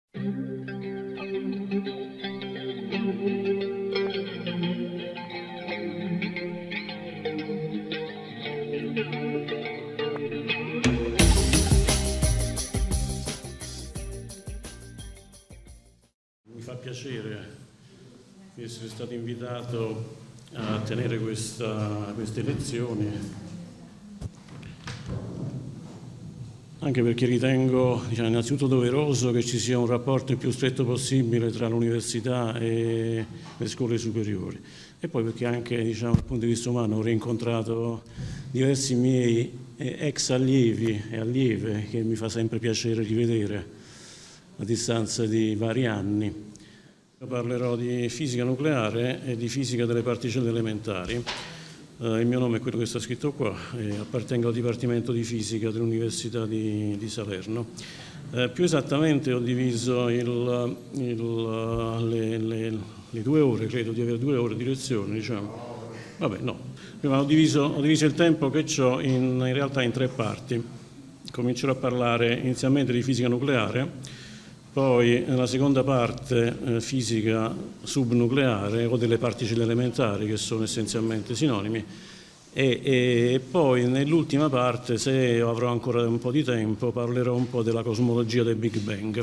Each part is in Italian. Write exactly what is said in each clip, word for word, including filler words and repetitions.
Mi fa piacere di essere stato invitato a tenere questa, queste lezioni, anche perché ritengo, diciamo, innanzitutto doveroso che ci sia un rapporto il più stretto possibile tra l'università e le scuole superiori, e poi perché anche, diciamo, dal punto di vista umano ho rincontrato diversi miei ex allievi e allieve che mi fa sempre piacere rivedere a distanza di vari anni. Io parlerò di fisica nucleare e di fisica delle particelle elementari. Eh, il mio nome è quello che sta scritto qua, e appartengo al Dipartimento di Fisica dell'Università di, di Salerno. Eh, più esattamente ho diviso il, il, le, le, le due ore, credo di avere due ore di lezione, diciamo. Vabbè, no. Prima ho diviso, ho diviso il tempo che ho in, in realtà in tre parti. Comincerò a parlare inizialmente di fisica nucleare, poi nella seconda parte eh, fisica subnucleare o delle particelle elementari, che sono essenzialmente sinonimi, e, e poi nell'ultima parte, se avrò ancora un po' di tempo, parlerò un po' della cosmologia del Big Bang.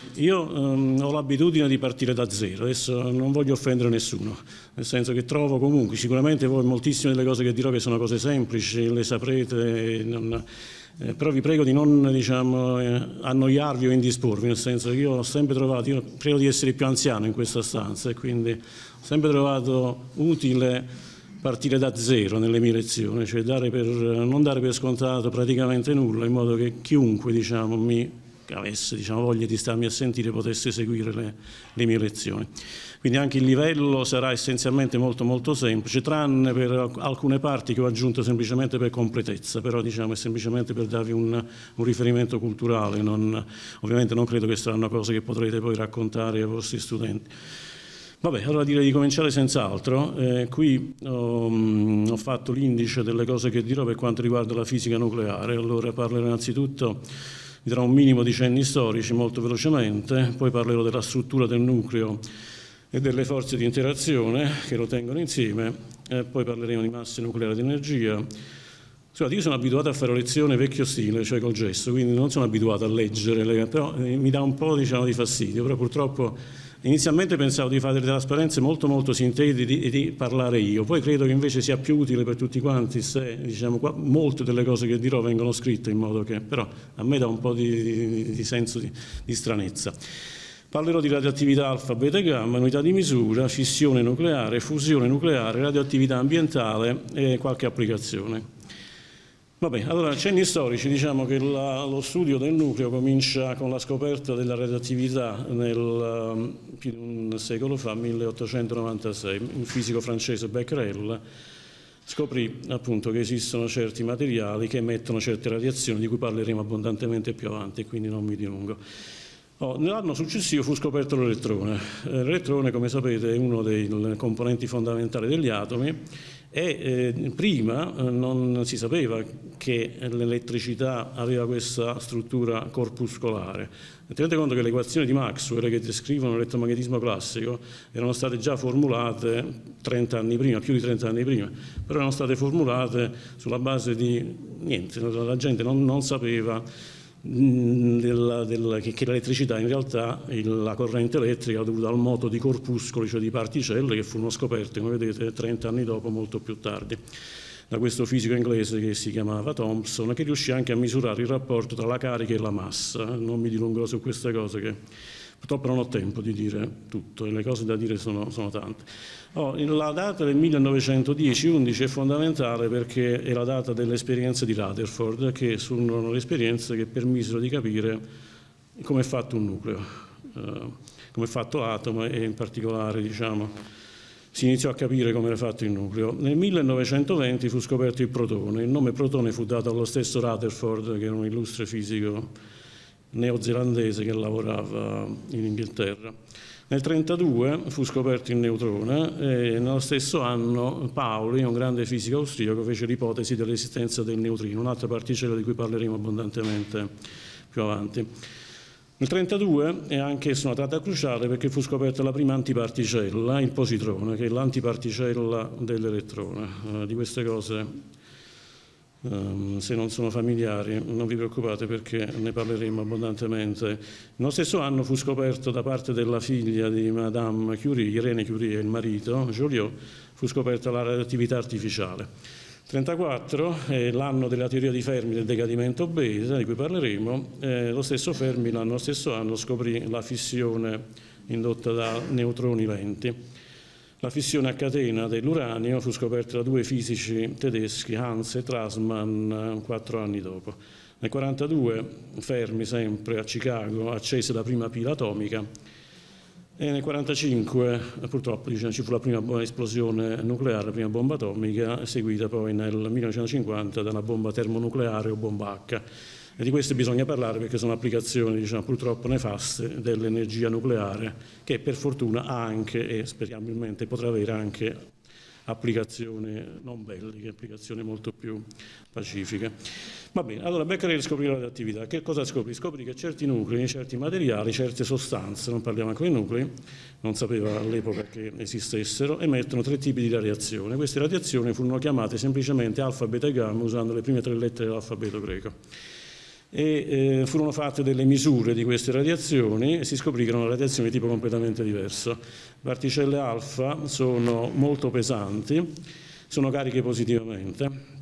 Io ehm, ho l'abitudine di partire da zero, adesso non voglio offendere nessuno, nel senso che trovo comunque, sicuramente voi moltissime delle cose che dirò che sono cose semplici, le saprete, non, Eh, però vi prego di non, diciamo, eh, annoiarvi o indisporvi, nel senso che io ho sempre trovato, io credo di essere il più anziano in questa stanza, e quindi ho sempre trovato utile partire da zero nelle mie lezioni, cioè dare per, non dare per scontato praticamente nulla, in modo che chiunque, diciamo, mi avesse, diciamo, voglia di starmi a sentire potesse seguire le, le mie lezioni. Quindi anche il livello sarà essenzialmente molto molto semplice, tranne per alcune parti che ho aggiunto semplicemente per completezza, però, diciamo, è semplicemente per darvi un, un riferimento culturale. Non, ovviamente non credo che saranno cose che potrete poi raccontare ai vostri studenti. Vabbè, allora direi di cominciare senz'altro. Eh, qui ho, ho fatto l'indice delle cose che dirò per quanto riguarda la fisica nucleare. Allora parlerò innanzitutto, vi darò un minimo di cenni storici molto velocemente, poi parlerò della struttura del nucleo e delle forze di interazione che lo tengono insieme, e poi parleremo di masse nucleari di energia. Scusate, io sono abituato a fare lezioni vecchio stile, cioè col gesto, quindi non sono abituato a leggere, però eh, mi dà un po', diciamo, di fastidio, però purtroppo inizialmente pensavo di fare delle trasparenze molto molto sintetiche e di, di parlare io, poi credo che invece sia più utile per tutti quanti se, diciamo, qua, molte delle cose che dirò vengono scritte in modo che, però a me dà un po' di, di, di senso di, di stranezza. Parlerò di radioattività alfa, beta e gamma, unità di misura, fissione nucleare, fusione nucleare, radioattività ambientale e qualche applicazione. Vabbè, allora, cenni storici, diciamo che la, lo studio del nucleo comincia con la scoperta della radioattività nel, più di un secolo fa, milleottocentonovantasei. Il fisico francese Becquerel scoprì appunto che esistono certi materiali che emettono certe radiazioni, di cui parleremo abbondantemente più avanti, quindi non mi dilungo. Oh, nell'anno successivo fu scoperto l'elettrone. L'elettrone, come sapete, è uno dei componenti fondamentali degli atomi, e eh, prima eh, non si sapeva che l'elettricità aveva questa struttura corpuscolare. Tenete conto che le equazioni di Maxwell che descrivono l'elettromagnetismo classico erano state già formulate trenta anni prima, più di trenta anni prima, però erano state formulate sulla base di niente, la gente non, non sapeva Della, della, che, che l'elettricità in realtà, il, la corrente elettrica, dovuta al moto di corpuscoli, cioè di particelle, che furono scoperte, come vedete, trenta anni dopo, molto più tardi, da questo fisico inglese che si chiamava Thomson, che riuscì anche a misurare il rapporto tra la carica e la massa. Non mi dilungherò su queste cose, che purtroppo non ho tempo di dire tutto, e le cose da dire sono, sono tante. Oh, la data del millenovecentodieci undici è fondamentale perché è la data delle esperienze di Rutherford, che sono le esperienze che permisero di capire come è fatto un nucleo, eh, come è fatto l'atomo, e in particolare, diciamo, si iniziò a capire come era fatto il nucleo. Nel millenovecentoventi fu scoperto il protone. Il nome protone fu dato allo stesso Rutherford, che era un illustre fisico neozelandese che lavorava in Inghilterra. Nel millenovecentotrentadue fu scoperto il neutrone, e nello stesso anno Pauli, un grande fisico austriaco, fece l'ipotesi dell'esistenza del neutrino, un'altra particella di cui parleremo abbondantemente più avanti. Nel trentadue è anch'essa una data cruciale perché fu scoperta la prima antiparticella, il positrone, che è l'antiparticella dell'elettrone. Uh, di queste cose, um, se non sono familiari, non vi preoccupate perché ne parleremo abbondantemente. Nello stesso anno fu scoperto da parte della figlia di Madame Curie, Irene Curie, e il marito, Joliot, fu scoperta la radioattività artificiale. trentaquattro è l'anno della teoria di Fermi del decadimento beta, di cui parleremo. Eh, lo stesso Fermi l'anno stesso anno scoprì la fissione indotta da neutroni lenti. La fissione a catena dell'uranio fu scoperta da due fisici tedeschi, Hans e Strassmann, quattro anni dopo. Nel quarantadue Fermi, sempre a Chicago, accese la prima pila atomica. E nel quarantacinque purtroppo diciamo, ci fu la prima esplosione nucleare, la prima bomba atomica, seguita poi nel millenovecentocinquanta da una bomba termonucleare o bomba H. E di queste bisogna parlare perché sono applicazioni diciamo, purtroppo nefaste dell'energia nucleare, che per fortuna ha anche, e speriabilmente potrà avere anche, applicazioni non belliche, applicazioni molto più pacifiche. Va bene, allora Becquerel scoprì la radioattività. Che cosa scoprì? Scoprì che certi nuclei, certi materiali, certe sostanze, non parliamo ancora di nuclei, non sapeva all'epoca che esistessero, emettono tre tipi di radiazione. Queste radiazioni furono chiamate semplicemente alfa, beta e gamma usando le prime tre lettere dell'alfabeto greco. E eh, furono fatte delle misure di queste radiazioni e si scoprì che erano radiazioni di tipo completamente diverso. Le particelle alfa sono molto pesanti, sono cariche positivamente.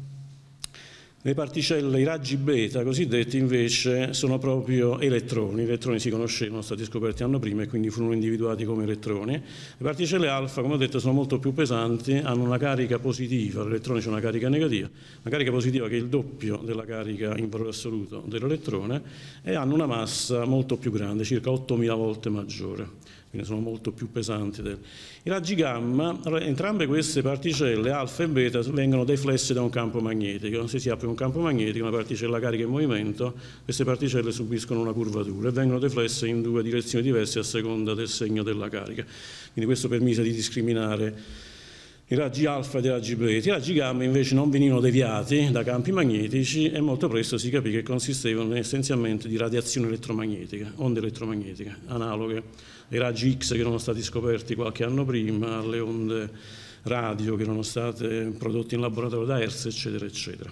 Le particelle, i raggi beta cosiddetti invece sono proprio elettroni, gli elettroni si conoscevano, sono stati scoperti l'anno prima e quindi furono individuati come elettroni. Le particelle alfa, come ho detto, sono molto più pesanti, hanno una carica positiva, l'elettrone c'è una carica negativa, una carica positiva che è il doppio della carica in valore assoluto dell'elettrone e hanno una massa molto più grande, circa ottomila volte maggiore. Quindi sono molto più pesanti. Del... I raggi gamma, entrambe queste particelle, alfa e beta, vengono deflesse da un campo magnetico. Se si apre un campo magnetico, una particella carica in movimento, queste particelle subiscono una curvatura e vengono deflesse in due direzioni diverse a seconda del segno della carica. Quindi questo permise di discriminare i raggi alfa e i raggi beta. I raggi gamma invece non venivano deviati da campi magnetici e molto presto si capì che consistevano essenzialmente di radiazione elettromagnetica, onde elettromagnetiche, analoghe ai raggi X che erano stati scoperti qualche anno prima, alle onde radio che erano state prodotte in laboratorio da Hertz, eccetera, eccetera.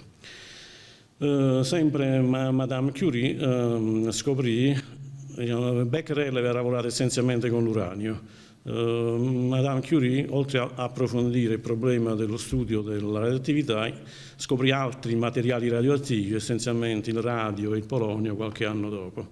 Uh, sempre ma, Madame Curie uh, scoprì, uh, Becquerel aveva lavorato essenzialmente con l'uranio. Uh, Madame Curie, oltre a approfondire il problema dello studio della radioattività, scoprì altri materiali radioattivi, essenzialmente il radio e il polonio, qualche anno dopo.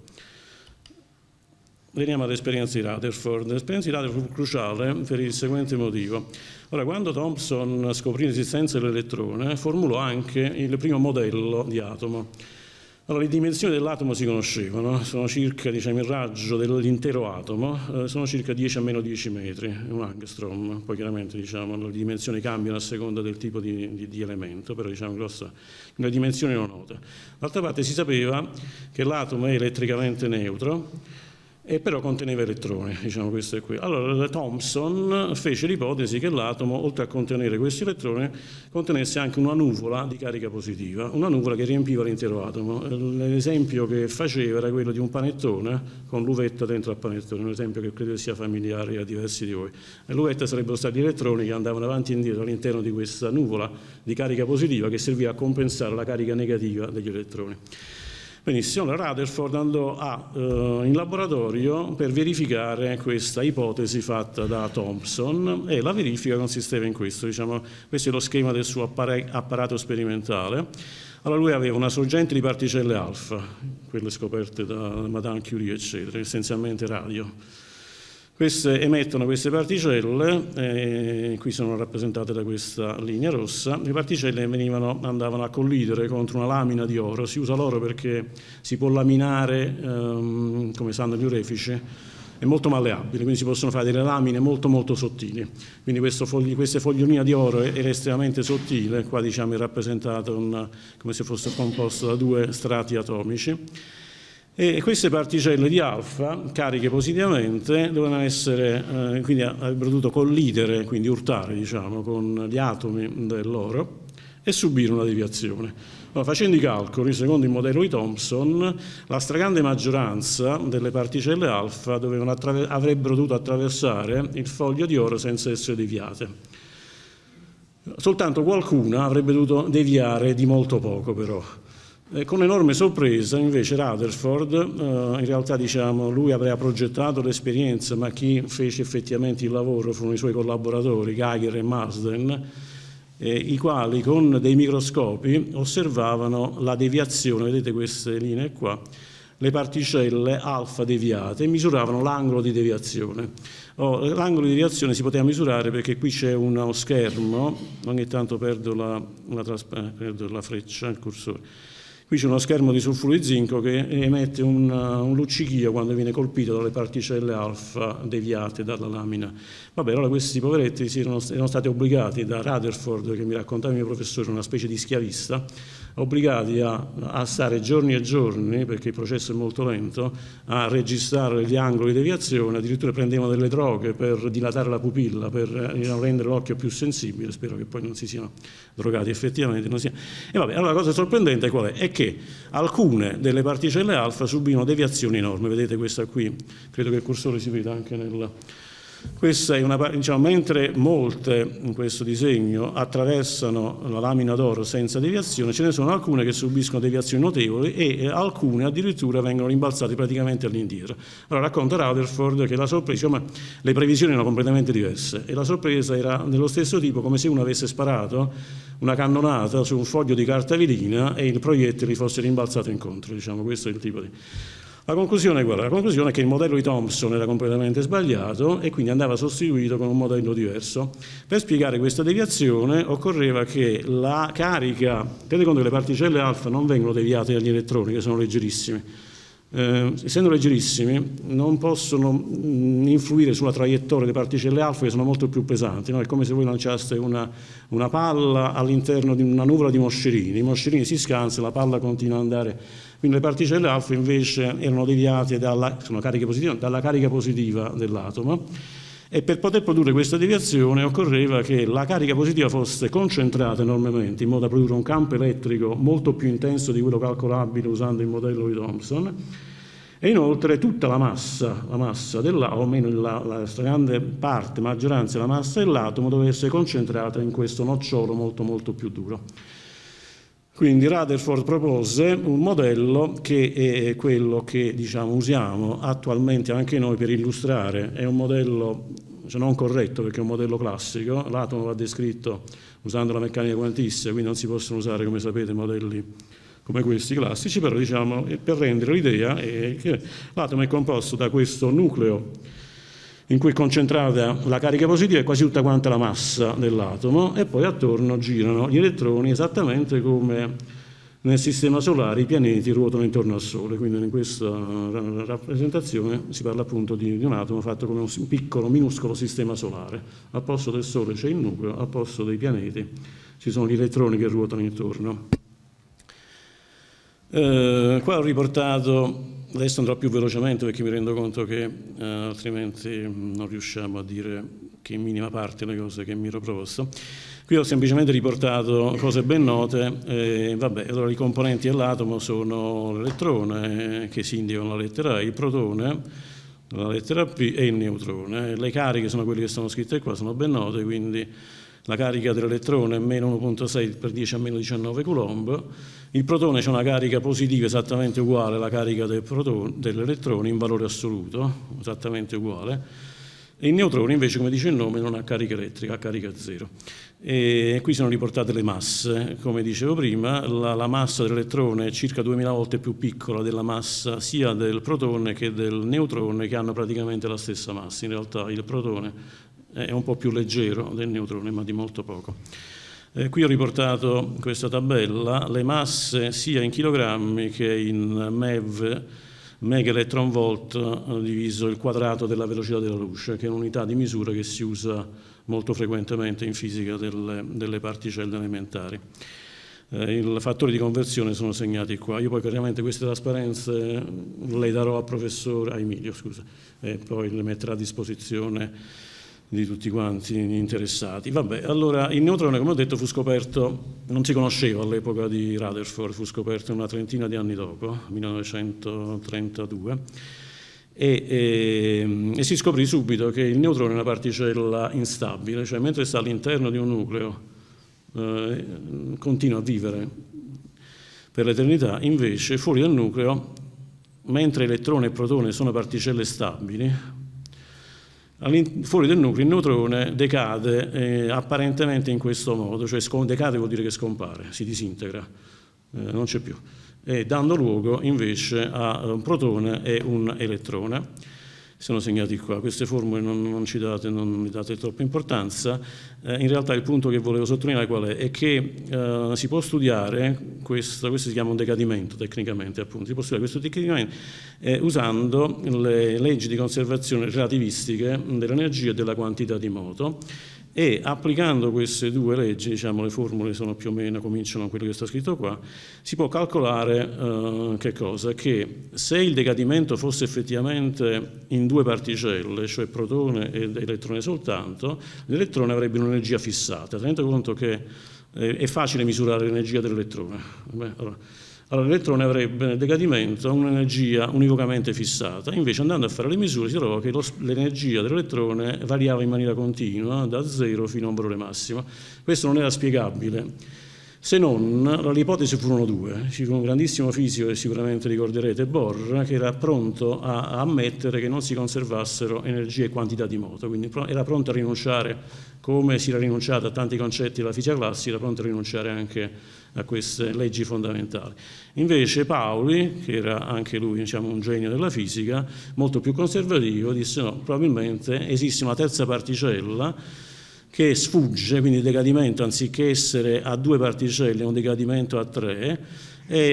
Veniamo all'esperienza di Rutherford. L'esperienza di Rutherford fu cruciale per il seguente motivo. Ora, quando Thomson scoprì l'esistenza dell'elettrone, formulò anche il primo modello di atomo. Allora, le dimensioni dell'atomo si conoscevano, sono circa, diciamo, il raggio dell'intero atomo, eh, sono circa dieci a meno dieci metri, un angstrom, poi chiaramente diciamo, le dimensioni cambiano a seconda del tipo di, di, di elemento, però diciamo grossa, le dimensioni erano note. D'altra parte si sapeva che l'atomo è elettricamente neutro, e però conteneva elettroni, diciamo questo è qui. Allora Thomson fece l'ipotesi che l'atomo, oltre a contenere questi elettroni, contenesse anche una nuvola di carica positiva, una nuvola che riempiva l'intero atomo. L'esempio che faceva era quello di un panettone con l'uvetta dentro al panettone, un esempio che credo sia familiare a diversi di voi. E l'uvetta sarebbero stati gli elettroni che andavano avanti e indietro all'interno di questa nuvola di carica positiva che serviva a compensare la carica negativa degli elettroni. Benissimo, Rutherford andò a, eh, in laboratorio per verificare questa ipotesi fatta da Thomson e la verifica consisteva in questo, diciamo, questo è lo schema del suo apparato sperimentale. Allora lui aveva una sorgente di particelle alfa, quelle scoperte da Madame Curie, eccetera, essenzialmente radio. Queste emettono queste particelle, eh, qui sono rappresentate da questa linea rossa, le particelle venivano, andavano a collidere contro una lamina di oro, si usa l'oro perché si può laminare, ehm, come sanno gli orefici, è molto malleabile, quindi si possono fare delle lamine molto molto sottili, quindi questo fogli, questa foglionina di oro era estremamente sottile, qua diciamo è rappresentato una, come se fosse composto da due strati atomici. E queste particelle di alfa, cariche positivamente, dovevano essere, eh, quindi avrebbero dovuto collidere, quindi urtare, diciamo, con gli atomi dell'oro e subirono una deviazione. Allora, facendo i calcoli, secondo il modello di Thomson, la stragrande maggioranza delle particelle alfa avrebbero dovuto attraversare il foglio di oro senza essere deviate. Soltanto qualcuna avrebbe dovuto deviare di molto poco, però. E con enorme sorpresa, invece, Rutherford, eh, in realtà diciamo, lui aveva progettato l'esperienza, ma chi fece effettivamente il lavoro furono i suoi collaboratori, Geiger e Marsden, Eh, i quali con dei microscopi osservavano la deviazione, vedete queste linee qua, le particelle alfa deviate e misuravano l'angolo di deviazione. Oh, l'angolo di deviazione si poteva misurare perché qui c'è uno schermo, ogni tanto perdo la, la, perdo la freccia, il cursore. Qui c'è uno schermo di sulfuro di zinco che emette un, un luccichio quando viene colpito dalle particelle alfa deviate dalla lamina. Vabbè, allora questi poveretti si erano, erano stati obbligati da Rutherford, che mi raccontava il mio professore, una specie di schiavista, obbligati a, a stare giorni e giorni, perché il processo è molto lento, a registrare gli angoli di deviazione, addirittura prendevano delle droghe per dilatare la pupilla, per rendere l'occhio più sensibile, spero che poi non si siano drogati effettivamente. Non sia... E vabbè, allora la cosa sorprendente qual è? È che alcune delle particelle alfa subivano deviazioni enormi, vedete questa qui, credo che il cursore si veda anche nel... Questa è una, diciamo, mentre molte in questo disegno attraversano la lamina d'oro senza deviazione, ce ne sono alcune che subiscono deviazioni notevoli e alcune addirittura vengono rimbalzate praticamente all'indietro. Allora racconta Rutherford che la sorpresa, ma le previsioni erano completamente diverse e la sorpresa era dello stesso tipo, come se uno avesse sparato una cannonata su un foglio di carta velina e il proiettile fosse rimbalzato incontro, diciamo, questo è il tipo di... La conclusione è quella? La conclusione è che il modello di Thomson era completamente sbagliato e quindi andava sostituito con un modello diverso. Per spiegare questa deviazione occorreva che la carica, tenete conto che le particelle alfa non vengono deviate dagli elettroni, che sono leggerissimi. Eh, essendo leggerissimi non possono mh, influire sulla traiettoria delle particelle alfa, che sono molto più pesanti, no? È come se voi lanciaste una, una palla all'interno di una nuvola di moscerini, i moscerini si scansano, la palla continua ad andare. Quindi le particelle alfa invece erano deviate dalla, sono cariche positive, dalla carica positiva dell'atomo e per poter produrre questa deviazione occorreva che la carica positiva fosse concentrata enormemente in modo da produrre un campo elettrico molto più intenso di quello calcolabile usando il modello di Thomson e inoltre tutta la massa, la massa dell'atomo, o almeno la, la grande parte, maggioranza della massa dell'atomo doveva essere concentrata in questo nocciolo molto molto più duro. Quindi Rutherford propose un modello che è quello che diciamo, usiamo attualmente anche noi per illustrare, è un modello cioè non corretto perché è un modello classico, l'atomo va descritto usando la meccanica quantistica, quindi non si possono usare come sapete modelli come questi classici, però diciamo per rendere l'idea è che l'atomo è composto da questo nucleo in cui è concentrata la carica positiva e quasi tutta quanta la massa dell'atomo e poi attorno girano gli elettroni esattamente come nel sistema solare i pianeti ruotano intorno al Sole, quindi in questa rappresentazione si parla appunto di, di un atomo fatto come un piccolo, minuscolo sistema solare. Al posto del Sole c'è il nucleo, al posto dei pianeti ci sono gli elettroni che ruotano intorno. Eh, qua ho riportato... Adesso andrò più velocemente perché mi rendo conto che eh, altrimenti non riusciamo a dire che in minima parte le cose che mi ero proposto. Qui ho semplicemente riportato cose ben note. Eh, vabbè, allora i componenti dell'atomo sono l'elettrone, che si indicano la lettera A, il protone, la lettera P e il neutrone. Le cariche sono quelle che sono scritte qua, sono ben note, quindi la carica dell'elettrone è meno uno virgola sei per dieci a meno diciannove coulomb. Il protone c'è una carica positiva esattamente uguale alla carica del dell'elettrone in valore assoluto, esattamente uguale. E il neutrone invece, come dice il nome, non ha carica elettrica, ha carica zero. E qui sono riportate le masse, come dicevo prima, la, la massa dell'elettrone è circa duemila volte più piccola della massa sia del protone che del neutrone, che hanno praticamente la stessa massa. In realtà il protone è un po' più leggero del neutrone, ma di molto poco. Eh, qui ho riportato questa tabella, le masse sia in chilogrammi che in MeV, mega electron volt, diviso il quadrato della velocità della luce, che è un'unità di misura che si usa molto frequentemente in fisica delle, delle particelle elementari. Eh, I fattori di conversione sono segnati qua. Io poi chiaramente queste trasparenze le darò al professore, a Emilio, scusa, e poi le metterà a disposizione di tutti quanti gli interessati. Vabbè, allora il neutrone, come ho detto, fu scoperto, non si conosceva all'epoca di Rutherford, fu scoperto una trentina di anni dopo, millenovecentotrentadue, e, e, e si scoprì subito che il neutrone è una particella instabile, cioè mentre sta all'interno di un nucleo eh, continua a vivere per l'eternità, invece fuori dal nucleo, mentre elettrone e protone sono particelle stabili, fuori del nucleo il neutrone decade eh, apparentemente in questo modo, cioè decade vuol dire che scompare, si disintegra, eh, non c'è più, e dando luogo invece a un protone e un elettrone. Sono segnati qua, queste formule non, non ci date, non mi date troppa importanza. Eh, in realtà il punto che volevo sottolineare qual è? È che eh, si può studiare, questo, questo si chiama un decadimento tecnicamente, appunto, si può studiare questo decadimento eh, usando le leggi di conservazione relativistiche dell'energia e della quantità di moto, e applicando queste due leggi, diciamo le formule sono più o meno, cominciano da quello che sta scritto qua, si può calcolare eh, che cosa? Che se il decadimento fosse effettivamente in due particelle, cioè protone ed elettrone soltanto, l'elettrone avrebbe un'energia fissata. Tenete conto che eh, è facile misurare l'energia dell'elettrone. Allora, allora l'elettrone avrebbe nel decadimento un'energia univocamente fissata, invece andando a fare le misure si trova che l'energia dell'elettrone variava in maniera continua da zero fino a un valore massimo. Questo non era spiegabile, se non le ipotesi furono due. Ci fu un grandissimo fisico che sicuramente ricorderete, Bohr, che era pronto a, a ammettere che non si conservassero energia e quantità di moto, quindi era pronto a rinunciare, come si era rinunciato a tanti concetti della fisica classica, era pronto a rinunciare anche a queste leggi fondamentali. Invece Pauli, che era anche lui, diciamo, un genio della fisica, molto più conservativo, disse no, probabilmente esiste una terza particella che sfugge, quindi il decadimento anziché essere a due particelle è un decadimento a tre,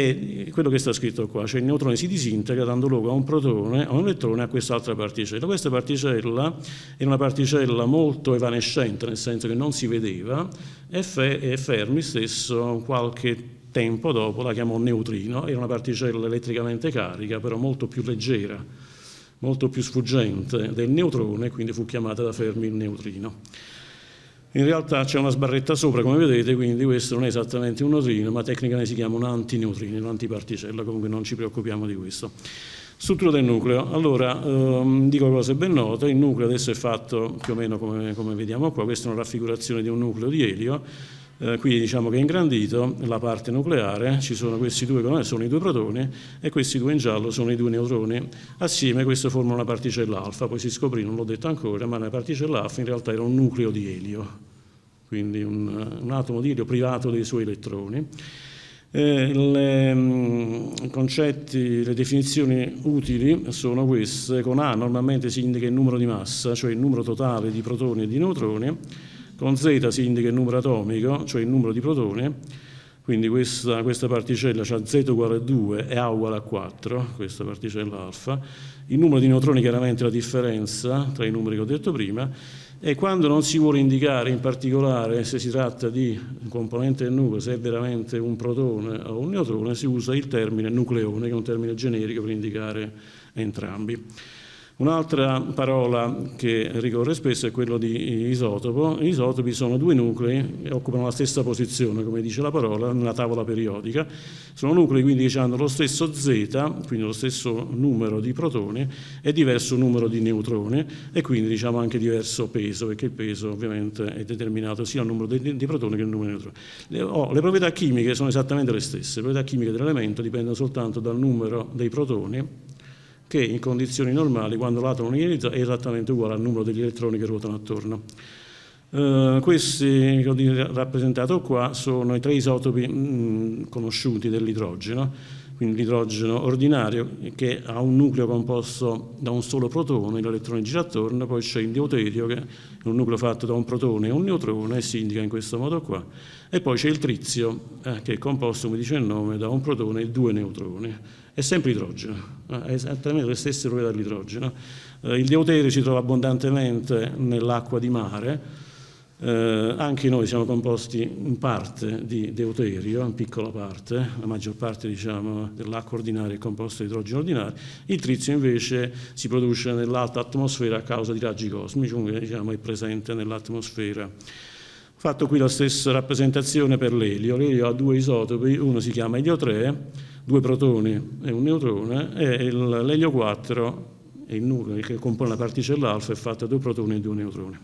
e quello che sta scritto qua, cioè il neutrone si disintegra dando luogo a un protone, a un elettrone e a quest'altra particella. Questa particella è una particella molto evanescente, nel senso che non si vedeva, e, fe e Fermi stesso qualche tempo dopo la chiamò neutrino. Era una particella elettricamente carica, però molto più leggera, molto più sfuggente del neutrone, quindi fu chiamata da Fermi il neutrino. In realtà c'è una sbarretta sopra, come vedete, quindi questo non è esattamente un neutrino, ma tecnicamente si chiama un antineutrino, un'antiparticella, comunque non ci preoccupiamo di questo. Struttura del nucleo. Allora, ehm, dico cose ben note, il nucleo adesso è fatto più o meno come, come vediamo qua, questa è una raffigurazione di un nucleo di elio, eh, qui diciamo che è ingrandito la parte nucleare, ci sono questi due, sono i due protoni, e questi due in giallo sono i due neutroni, assieme questo formano una particella alfa, poi si scoprì, non l'ho detto ancora, ma la particella alfa in realtà era un nucleo di elio, quindi un, un atomo di elio privato dei suoi elettroni. Eh, I concetti, le definizioni utili sono queste. Con A normalmente si indica il numero di massa, cioè il numero totale di protoni e di neutroni, con Z si indica il numero atomico, cioè il numero di protoni, quindi questa, questa particella ha Z uguale a due e A uguale a quattro, questa particella alfa. Il numero di neutroni chiaramente è la differenza tra i numeri che ho detto prima, e quando non si vuole indicare in particolare se si tratta di un componente del nucleo, se è veramente un protone o un neutrone, si usa il termine nucleone, che è un termine generico per indicare entrambi. Un'altra parola che ricorre spesso è quello di isotopo. Gli isotopi sono due nuclei che occupano la stessa posizione, come dice la parola, nella tavola periodica. Sono nuclei quindi che hanno lo stesso Z, quindi lo stesso numero di protoni e diverso numero di neutroni, e quindi diciamo anche diverso peso, perché il peso ovviamente è determinato sia dal numero di, di protoni che dal numero di neutroni. Le, oh, le proprietà chimiche sono esattamente le stesse. Le proprietà chimiche dell'elemento dipendono soltanto dal numero dei protoni, che in condizioni normali, quando l'atomo non ionizza, è esattamente uguale al numero degli elettroni che ruotano attorno. Uh, questi che ho rappresentato qua sono i tre isotopi mh, conosciuti dell'idrogeno, quindi l'idrogeno ordinario, che ha un nucleo composto da un solo protone, l'elettrone gira attorno, poi c'è il deuterio, che è un nucleo fatto da un protone e un neutrone, e si indica in questo modo qua, e poi c'è il trizio, eh, che è composto, come dice il nome, da un protone e due neutroni. È sempre idrogeno, ha esattamente le stesse proprietà dell'idrogeno. Eh, il deuterio si trova abbondantemente nell'acqua di mare, Eh, anche noi siamo composti in parte di deuterio, in piccola parte, la maggior parte diciamo, dell'acqua ordinaria è composta di idrogeno ordinario, il trizio invece si produce nell'alta atmosfera a causa di raggi cosmici, quindi diciamo, è presente nell'atmosfera. Ho fatto qui la stessa rappresentazione per l'elio. L'elio ha due isotopi, uno si chiama elio tre, due protoni e un neutrone, e l'elio quattro, è il nucleo che compone la particella alfa, è fatto da due protoni e due neutroni.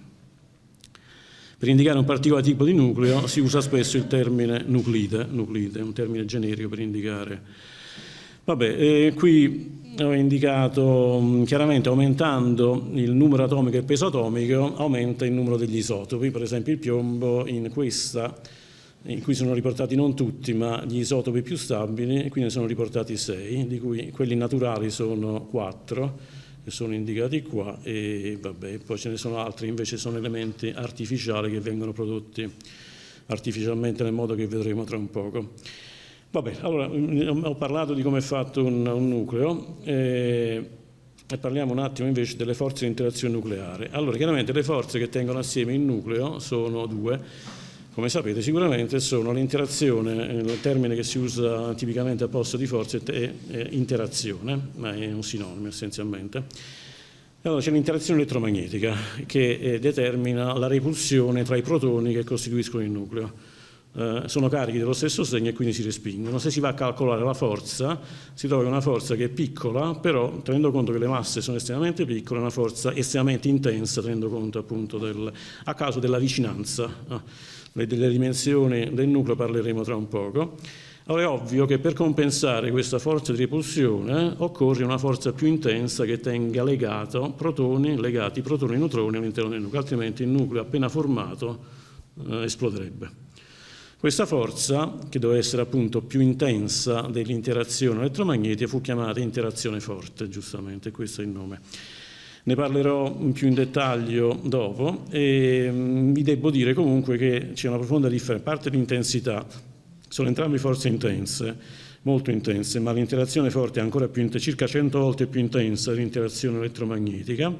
Per indicare un particolare tipo di nucleo si usa spesso il termine nuclide, nuclide, un termine generico per indicare. Vabbè, eh, qui ho indicato chiaramente aumentando il numero atomico e il peso atomico, aumenta il numero degli isotopi, per esempio il piombo in questa, in cui sono riportati non tutti, ma gli isotopi più stabili, e qui ne sono riportati sei, di cui quelli naturali sono quattro, che sono indicati qua, e vabbè, poi ce ne sono altri, invece sono elementi artificiali che vengono prodotti artificialmente nel modo che vedremo tra un poco. Vabbè, allora ho parlato di come è fatto un, un nucleo e, e parliamo un attimo invece delle forze di interazione nucleare. Allora, chiaramente le forze che tengono assieme il nucleo sono due. Come sapete sicuramente sono l'interazione, il termine che si usa tipicamente al posto di forze è, è interazione, ma è un sinonimo essenzialmente. Allora c'è l'interazione elettromagnetica che eh, determina la repulsione tra i protoni che costituiscono il nucleo. Eh, sono carichi dello stesso segno e quindi si respingono. Se si va a calcolare la forza, si trova una forza che è piccola, però tenendo conto che le masse sono estremamente piccole, è una forza estremamente intensa, tenendo conto appunto del, a causa della vicinanza. Eh. Delle dimensioni del nucleo parleremo tra un poco. Allora è ovvio che per compensare questa forza di repulsione occorre una forza più intensa che tenga legato protoni, legati protoni e neutroni all'interno del nucleo, altrimenti il nucleo appena formato eh, esploderebbe. Questa forza, che doveva essere appunto più intensa dell'interazione elettromagnetica, fu chiamata interazione forte, giustamente, questo è il nome. Ne parlerò più in dettaglio dopo e vi devo dire comunque che c'è una profonda differenza. A parte l'intensità, sono entrambe forze intense, molto intense, ma l'interazione forte è ancora più intensa, circa cento volte più intensa dell'interazione elettromagnetica.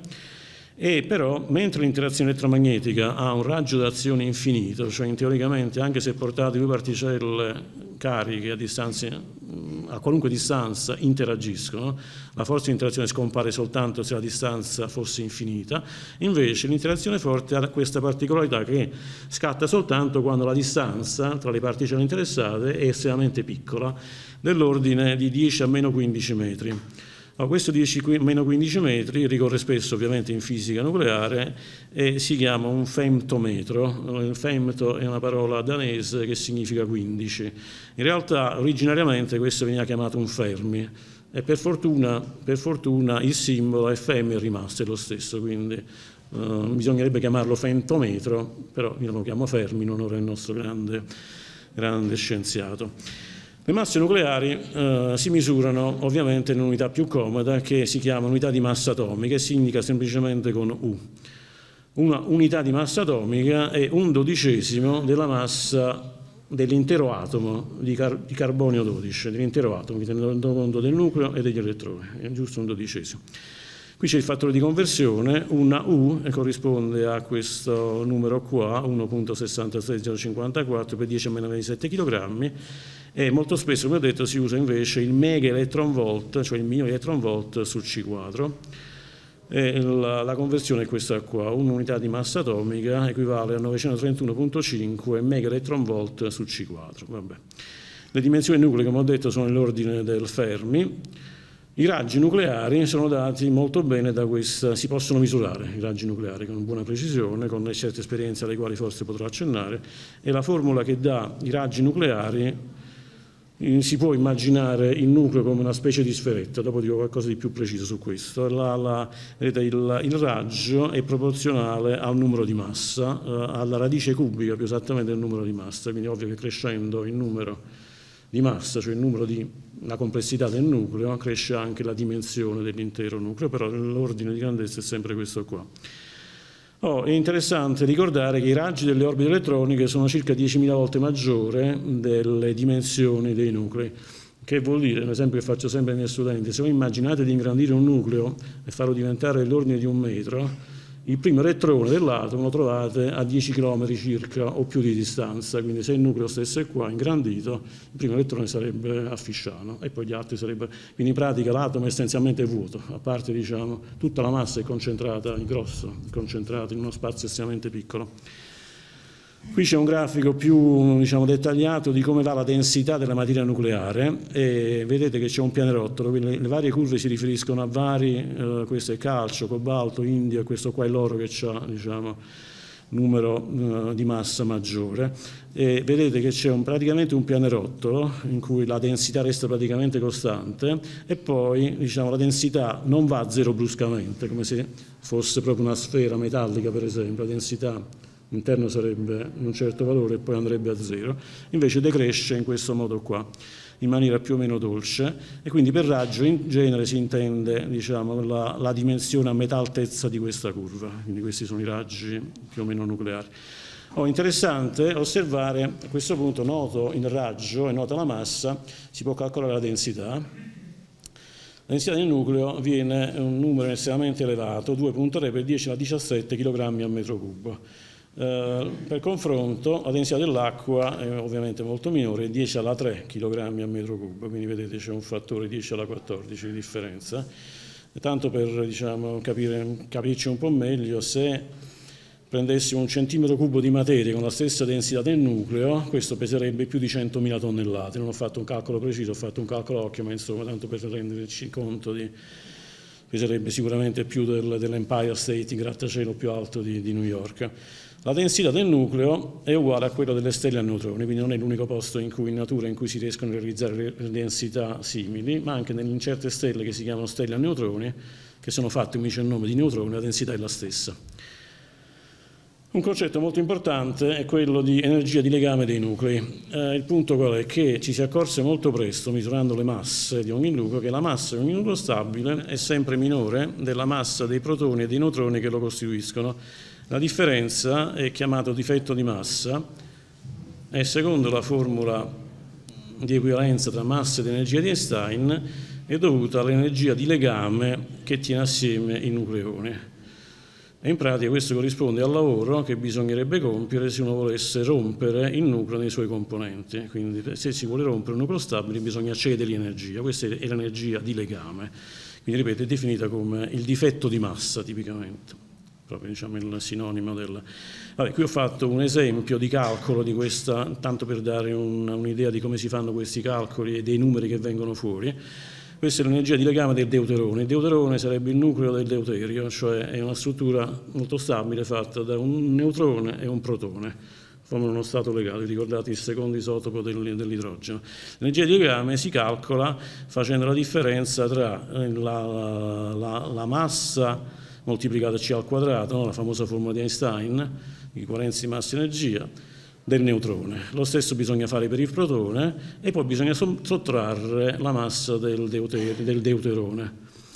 E però, mentre l'interazione elettromagnetica ha un raggio d'azione infinito, cioè teoricamente anche se portate due particelle cariche a, distanze, a qualunque distanza interagiscono, la forza di interazione scompare soltanto se la distanza fosse infinita, invece l'interazione forte ha questa particolarità che scatta soltanto quando la distanza tra le particelle interessate è estremamente piccola, dell'ordine di dieci a meno quindici metri. Allora, questo dieci a meno quindici metri ricorre spesso ovviamente in fisica nucleare e si chiama un femtometro. Il femto è una parola danese che significa quindici. In realtà originariamente questo veniva chiamato un Fermi e per fortuna, per fortuna il simbolo F M è rimasto, è lo stesso, quindi uh, bisognerebbe chiamarlo femtometro, però io lo chiamo Fermi in onore del nostro grande, grande scienziato. Le masse nucleari eh, si misurano ovviamente in un'unità più comoda che si chiama unità di massa atomica e si indica semplicemente con U. Una unità di massa atomica è un dodicesimo della massa dell'intero atomo di, car di carbonio dodici, dell'intero atomo, tenendo conto del nucleo e degli elettroni, è giusto un dodicesimo. Qui c'è il fattore di conversione, una U e corrisponde a questo numero qua, uno virgola sessantasei zero cinquantaquattro per dieci a meno ventisette chilogrammi, e molto spesso, come ho detto, si usa invece il mega electron volt, cioè il milione electron volt su C quadro. E la, la conversione è questa qua, un'unità di massa atomica equivale a novecentotrentuno virgola cinque mega electron volt su C quadro. Vabbè. Le dimensioni nuclei, come ho detto, sono nell'ordine del Fermi. I raggi nucleari sono dati molto bene da questa, si possono misurare i raggi nucleari con buona precisione, con certe esperienze alle quali forse potrò accennare, e la formula che dà i raggi nucleari si può immaginare il nucleo come una specie di sferetta, dopo dico qualcosa di più preciso su questo. La, la, vedete, il, il raggio è proporzionale al numero di massa, eh, alla radice cubica più esattamente del numero di massa, quindi è ovvio che crescendo il numero di massa, cioè il numero di, la complessità del nucleo, cresce anche la dimensione dell'intero nucleo, però l'ordine di grandezza è sempre questo qua. Oh, è interessante ricordare che i raggi delle orbite elettroniche sono circa diecimila volte maggiori delle dimensioni dei nuclei. Che vuol dire, un esempio che faccio sempre ai miei studenti, se voi immaginate di ingrandire un nucleo e farlo diventare dell'ordine di un metro, il primo elettrone dell'atomo lo trovate a dieci chilometri circa o più di distanza, quindi se il nucleo stesse qua ingrandito, il primo elettrone sarebbe a Fisciano e poi gli altri sarebbero... Quindi in pratica l'atomo è essenzialmente vuoto, a parte diciamo tutta la massa è concentrata, il grosso, è concentrato in uno spazio estremamente piccolo. Qui c'è un grafico più diciamo, dettagliato di come va la densità della materia nucleare e vedete che c'è un pianerottolo, quindi le varie curve si riferiscono a vari, eh, questo è calcio, cobalto, indio e questo qua è l'oro che ha diciamo, numero eh, di massa maggiore e vedete che c'è un, praticamente un pianerottolo in cui la densità resta praticamente costante e poi diciamo, la densità non va a zero bruscamente come se fosse proprio una sfera metallica per esempio, la densità l'interno sarebbe un certo valore e poi andrebbe a zero, invece decresce in questo modo qua, in maniera più o meno dolce e quindi per raggio in genere si intende diciamo, la, la dimensione a metà altezza di questa curva, quindi questi sono i raggi più o meno nucleari. Oh, interessante osservare a questo punto, noto il raggio e nota la massa, si può calcolare la densità. La densità del nucleo viene un numero estremamente elevato, due virgola tre per dieci alla diciassette chilogrammi a metro cubo. Uh, per confronto la densità dell'acqua è ovviamente molto minore, dieci alla tre chilogrammi a metro cubo, quindi vedete c'è un fattore dieci alla quattordici di differenza. E tanto per diciamo, capire, capirci un po' meglio, se prendessimo un centimetro cubo di materia con la stessa densità del nucleo, questo peserebbe più di centomila tonnellate. Non ho fatto un calcolo preciso, ho fatto un calcolo a occhio, ma insomma tanto per renderci conto di... peserebbe sicuramente più del, dell'Empire State, il grattacielo più alto di, di New York. La densità del nucleo è uguale a quella delle stelle a neutroni, quindi non è l'unico posto in cui in natura in cui si riescono a realizzare densità simili, ma anche in certe stelle che si chiamano stelle a neutroni, che sono fatte, come dice il nome, di neutroni, la densità è la stessa. Un concetto molto importante è quello di energia di legame dei nuclei. Eh, il punto qual è? Che ci si accorse molto presto, misurando le masse di ogni nucleo, che la massa di ogni nucleo stabile è sempre minore della massa dei protoni e dei neutroni che lo costituiscono. La differenza è chiamato difetto di massa e secondo la formula di equivalenza tra massa ed energia di Einstein è dovuta all'energia di legame che tiene assieme i nucleoni. E in pratica questo corrisponde al lavoro che bisognerebbe compiere se uno volesse rompere il nucleo nei suoi componenti. Quindi se si vuole rompere un nucleo stabile bisogna cedergli energia, questa è l'energia di legame. Quindi ripeto, è definita come il difetto di massa tipicamente. Proprio diciamo il sinonimo del... Vabbè, qui ho fatto un esempio di calcolo di questa, tanto per dare un, un'idea di come si fanno questi calcoli e dei numeri che vengono fuori. Questa è l'energia di legame del deuterone. Il deuterone sarebbe il nucleo del deuterio, cioè è una struttura molto stabile fatta da un neutrone e un protone, formano uno stato legato, ricordate il secondo isotopo dell'idrogeno. L'energia di legame si calcola facendo la differenza tra la, la, la massa moltiplicata C al quadrato, no? La famosa formula di Einstein, equivalenza di massa e energia, del neutrone. Lo stesso bisogna fare per il protone e poi bisogna sottrarre la massa del, deuter del deuterone.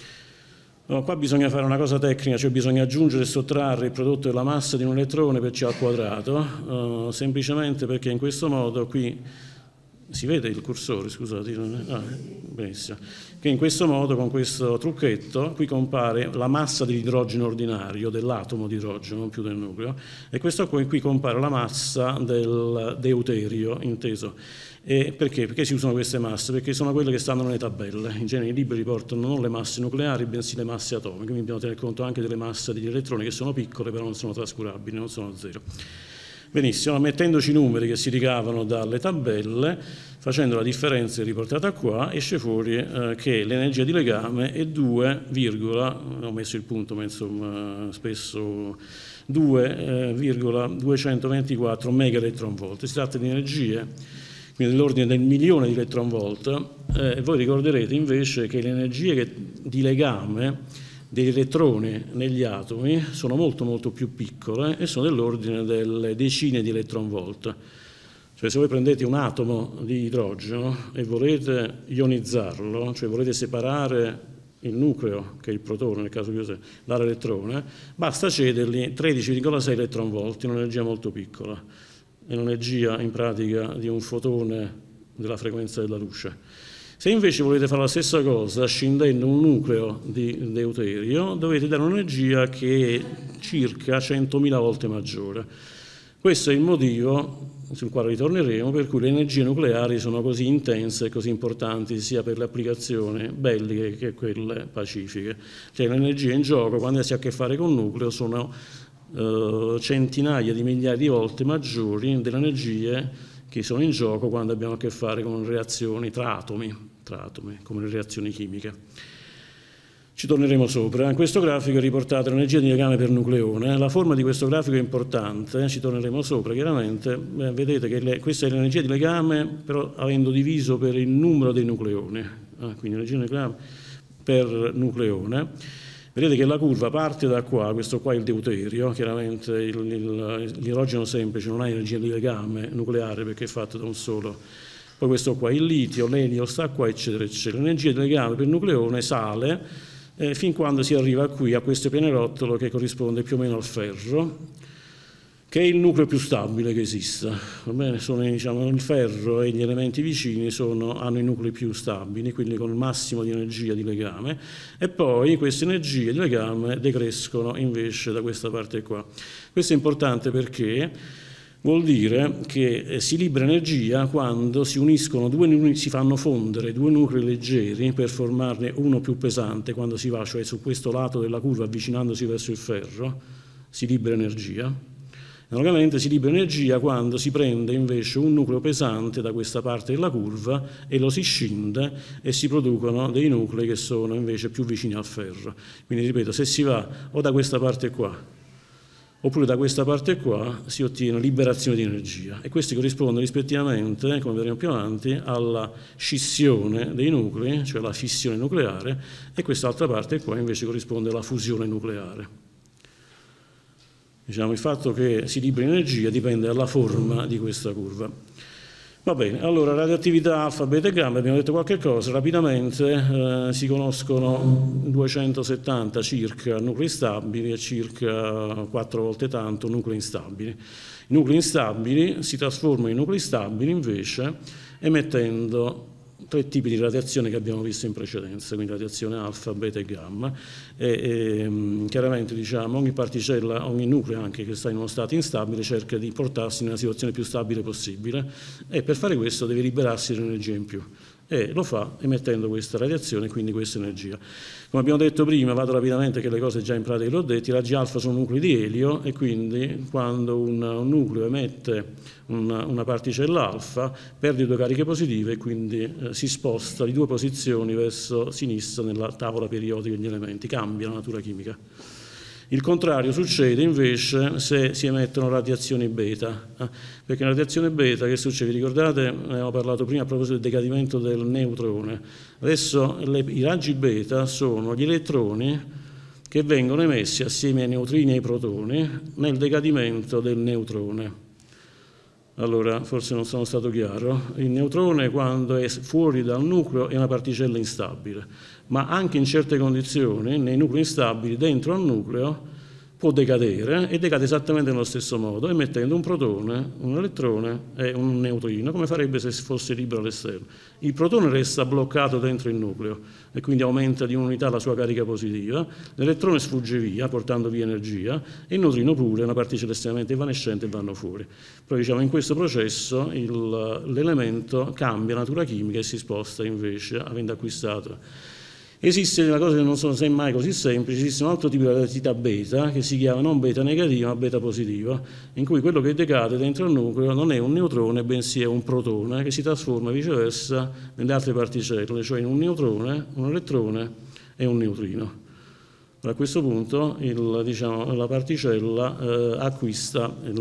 No, qua bisogna fare una cosa tecnica, cioè bisogna aggiungere e sottrarre il prodotto della massa di un elettrone per C al quadrato, uh, semplicemente perché in questo modo qui si vede il cursore, scusate, ah, benissimo, che in questo modo, con questo trucchetto, qui compare la massa dell'idrogeno ordinario, dell'atomo di idrogeno, non più del nucleo, e questo qui, qui compare la massa del deuterio, inteso. E perché? Perché si usano queste masse? Perché sono quelle che stanno nelle tabelle. In genere i libri riportano non le masse nucleari, bensì le masse atomiche, quindi dobbiamo tenere conto anche delle masse degli elettroni che sono piccole, però non sono trascurabili, non sono zero. Benissimo, mettendoci i numeri che si ricavano dalle tabelle, facendo la differenza riportata qua, esce fuori eh, che l'energia di legame è due, ho messo il punto, ma insomma spesso due virgola duecentoventiquattro mega electron volt. Si tratta di energie, quindi dell'ordine del milione di electron volt. Eh, voi ricorderete invece che le energie di legame degli elettroni negli atomi sono molto molto più piccole e sono dell'ordine delle decine di electron volt. Cioè se voi prendete un atomo di idrogeno e volete ionizzarlo, cioè volete separare il nucleo, che è il protone nel caso di dall'elettrone, basta cedergli tredici virgola sei electron volt, un'energia molto piccola, è l'energia in pratica di un fotone della frequenza della luce. Se invece volete fare la stessa cosa scindendo un nucleo di deuterio, dovete dare un'energia che è circa centomila volte maggiore. Questo è il motivo, sul quale ritorneremo, per cui le energie nucleari sono così intense e così importanti sia per le applicazioni belliche che quelle pacifiche. Cioè le energie in gioco, quando si ha a che fare con il nucleo, sono eh, centinaia di migliaia di volte maggiori delle energie che sono in gioco quando abbiamo a che fare con reazioni tra atomi, tra atomi come le reazioni chimiche. Ci torneremo sopra. In questo grafico è riportata l'energia di legame per nucleone. La forma di questo grafico è importante, ci torneremo sopra chiaramente. Beh, vedete che le, questa è l'energia di legame, però avendo diviso per il numero dei nucleoni. Ah, quindi l'energia di legame per nucleone. Vedete che la curva parte da qua, questo qua è il deuterio, chiaramente l'idrogeno semplice non ha energia di legame nucleare perché è fatto da un solo. Poi questo qua è il litio, l'elio sta qua, eccetera, eccetera. L'energia di legame per nucleone sale Eh, fin quando si arriva qui a questo pianerottolo che corrisponde più o meno al ferro, che è il nucleo più stabile che esista. Va bene? Sono, diciamo, il ferro e gli elementi vicini sono, hanno i nuclei più stabili, quindi con il massimo di energia di legame, e poi queste energie di legame decrescono invece da questa parte qua. Questo è importante perché vuol dire che si libera energia quando si uniscono due nuclei, si fanno fondere due nuclei leggeri per formarne uno più pesante. Quando si va, cioè su questo lato della curva avvicinandosi verso il ferro, si libera energia. Analogamente si libera energia quando si prende invece un nucleo pesante da questa parte della curva e lo si scinde e si producono dei nuclei che sono invece più vicini al ferro. Quindi ripeto, se si va o da questa parte qua oppure da questa parte qua si ottiene liberazione di energia, e questi corrispondono rispettivamente, come vedremo più avanti, alla scissione dei nuclei, cioè alla fissione nucleare, e quest'altra parte qua invece corrisponde alla fusione nucleare. Diciamo, il fatto che si liberi energia dipende dalla forma di questa curva. Va bene, allora radioattività alfa, beta e gamma, abbiamo detto qualche cosa, rapidamente eh, si conoscono duecentosettanta circa nuclei stabili e circa quattro volte tanto nuclei instabili. I nuclei instabili si trasformano in nuclei stabili invece emettendo tre tipi di radiazione che abbiamo visto in precedenza, quindi radiazione alfa, beta e gamma, e, e chiaramente diciamo, ogni particella, ogni nucleo anche che sta in uno stato instabile cerca di portarsi nella situazione più stabile possibile, e per fare questo deve liberarsi dell'energia in più, e lo fa emettendo questa radiazione, quindi questa energia. Come abbiamo detto prima, vado rapidamente che le cose già in pratica le ho dette, i raggi alfa sono nuclei di elio, e quindi quando un, un nucleo emette una, una particella alfa perde due cariche positive e quindi eh, si sposta di due posizioni verso sinistra nella tavola periodica degli elementi, cambia la natura chimica. Il contrario succede invece se si emettono radiazioni beta, eh, perché la radiazione beta che succede? Ricordate, ne abbiamo parlato prima a proposito del decadimento del neutrone. Adesso le, i raggi beta sono gli elettroni che vengono emessi assieme ai neutrini e ai protoni nel decadimento del neutrone. Allora, forse non sono stato chiaro, il neutrone quando è fuori dal nucleo è una particella instabile, ma anche in certe condizioni, nei nuclei instabili, dentro al nucleo, può decadere, e decade esattamente nello stesso modo, emettendo un protone, un elettrone e un neutrino, come farebbe se fosse libero all'esterno. Il protone resta bloccato dentro il nucleo e quindi aumenta di un'unità la sua carica positiva, l'elettrone sfugge via portando via energia, e il neutrino pure, una particella estremamente evanescente, e vanno fuori. Però diciamo in questo processo l'elemento cambia natura chimica e si sposta invece avendo acquistato. Esiste una cosa che non sono mai così semplice, esiste un altro tipo di radioattività beta che si chiama non beta negativa ma beta positiva, in cui quello che decade dentro il nucleo non è un neutrone bensì è un protone che si trasforma viceversa nelle altre particelle, cioè in un neutrone, un elettrone e un neutrino. A questo punto il, diciamo, la particella eh, acquista il,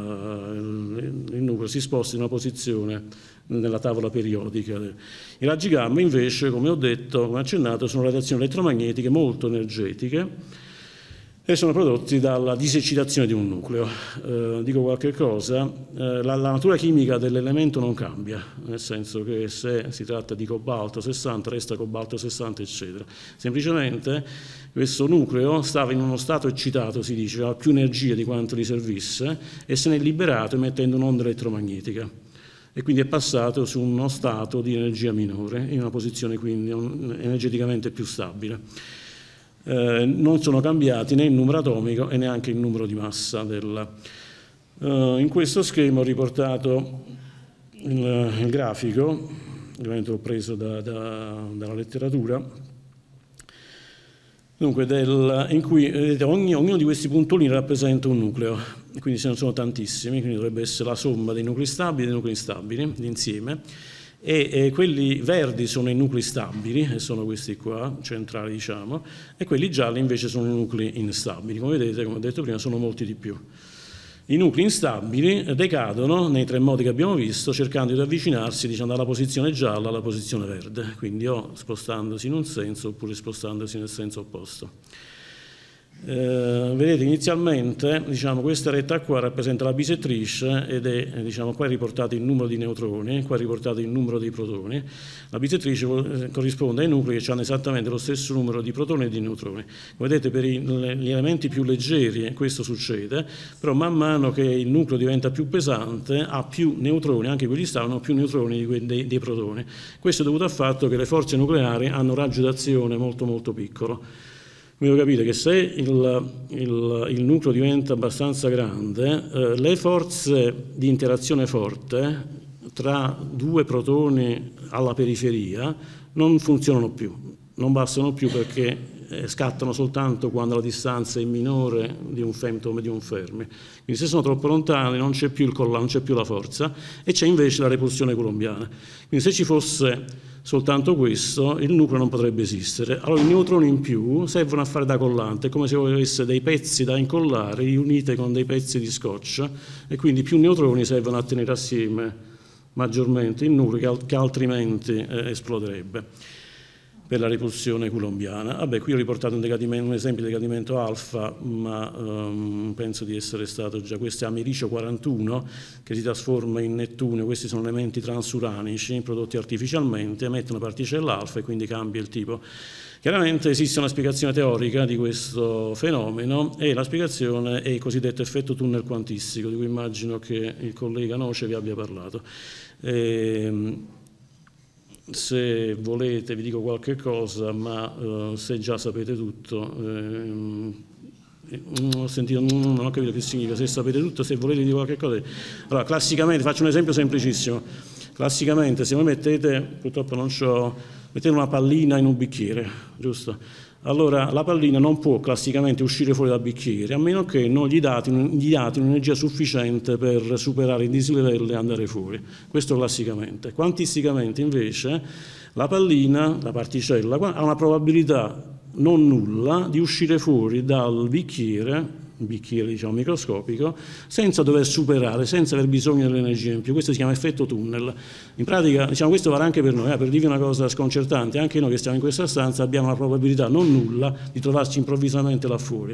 il, il nucleo, si sposta in una posizione nella tavola periodica. I raggi gamma invece, come ho detto, come accennato, sono radiazioni elettromagnetiche molto energetiche e sono prodotti dalla disecitazione di un nucleo. Eh, dico qualche cosa, eh, la, la natura chimica dell'elemento non cambia, nel senso che se si tratta di cobalto sessanta resta cobalto sessanta, eccetera. Semplicemente questo nucleo stava in uno stato eccitato, si dice, aveva più energia di quanto gli servisse, e se ne è liberato emettendo un'onda elettromagnetica. E quindi è passato su uno stato di energia minore, in una posizione quindi energeticamente più stabile. eh, non sono cambiati né il numero atomico e neanche il numero di massa. Della. Uh, in questo schema ho riportato il, il grafico, ovviamente l'ho preso da, da, dalla letteratura. Dunque, del, in cui vedete, ogni, ognuno di questi puntolini rappresenta un nucleo, quindi se ne sono tantissimi, quindi dovrebbe essere la somma dei nuclei stabili e dei nuclei instabili, l'insieme, e, e quelli verdi sono i nuclei stabili, e sono questi qua, centrali diciamo, e quelli gialli invece sono i nuclei instabili. Come vedete, come ho detto prima, sono molti di più. I nuclei instabili decadono nei tre modi che abbiamo visto, cercando di avvicinarsi, diciamo, dalla posizione gialla alla posizione verde, quindi o spostandosi in un senso oppure spostandosi nel senso opposto. Eh, vedete, inizialmente, diciamo, questa retta qua rappresenta la bisettrice ed è, diciamo, qua è riportato il numero di neutroni, qua è riportato il numero dei protoni. La bisettrice corrisponde ai nuclei che hanno esattamente lo stesso numero di protoni e di neutroni. Come vedete, per gli elementi più leggeri questo succede, però man mano che il nucleo diventa più pesante ha più neutroni, anche quelli stabili hanno più neutroni dei, dei protoni. Questo è dovuto al fatto che le forze nucleari hanno raggio d'azione molto molto piccolo. Devo capire che se il, il, il nucleo diventa abbastanza grande, eh, le forze di interazione forte tra due protoni alla periferia non funzionano più, non bastano più perché eh, scattano soltanto quando la distanza è minore di un femtome o di un Fermi. Quindi se sono troppo lontani non c'è più il collante, non c'è più la forza e c'è invece la repulsione coulombiana. Quindi se ci fosse soltanto questo, il nucleo non potrebbe esistere. Allora i neutroni in più servono a fare da collante, è come se avesse dei pezzi da incollare riunite con dei pezzi di scotch e quindi più neutroni servono a tenere assieme maggiormente il nucleo che altrimenti eh, esploderebbe per la repulsione coulombiana. Vabbè, qui ho riportato un, un esempio di decadimento alfa, ma um, penso di essere stato già, questo è americio quarantuno che si trasforma in nettunio, questi sono elementi transuranici prodotti artificialmente, emettono particella alfa e quindi cambia il tipo. Chiaramente esiste una spiegazione teorica di questo fenomeno e la spiegazione è il cosiddetto effetto tunnel quantistico, di cui immagino che il collega Noce vi abbia parlato. Ehm, Se volete vi dico qualche cosa, ma uh, se già sapete tutto, ehm, ho sentito, non ho capito che significa, se sapete tutto, se volete dire qualche cosa. Allora, classicamente, faccio un esempio semplicissimo, classicamente se voi mettete, purtroppo non c'ho, mettete una pallina in un bicchiere, giusto? Allora la pallina non può classicamente uscire fuori dal bicchiere, a meno che non gli date, gli date un'energia sufficiente per superare il dislivello e andare fuori. Questo classicamente. Quantisticamente invece la pallina, la particella, ha una probabilità non nulla di uscire fuori dal bicchiere, un bicchiere diciamo microscopico, senza dover superare, senza aver bisogno dell'energia in più. Questo si chiama effetto tunnel. In pratica, diciamo, questo vale anche per noi, eh, per dirvi una cosa sconcertante, anche noi che stiamo in questa stanza abbiamo una probabilità non nulla di trovarci improvvisamente là fuori.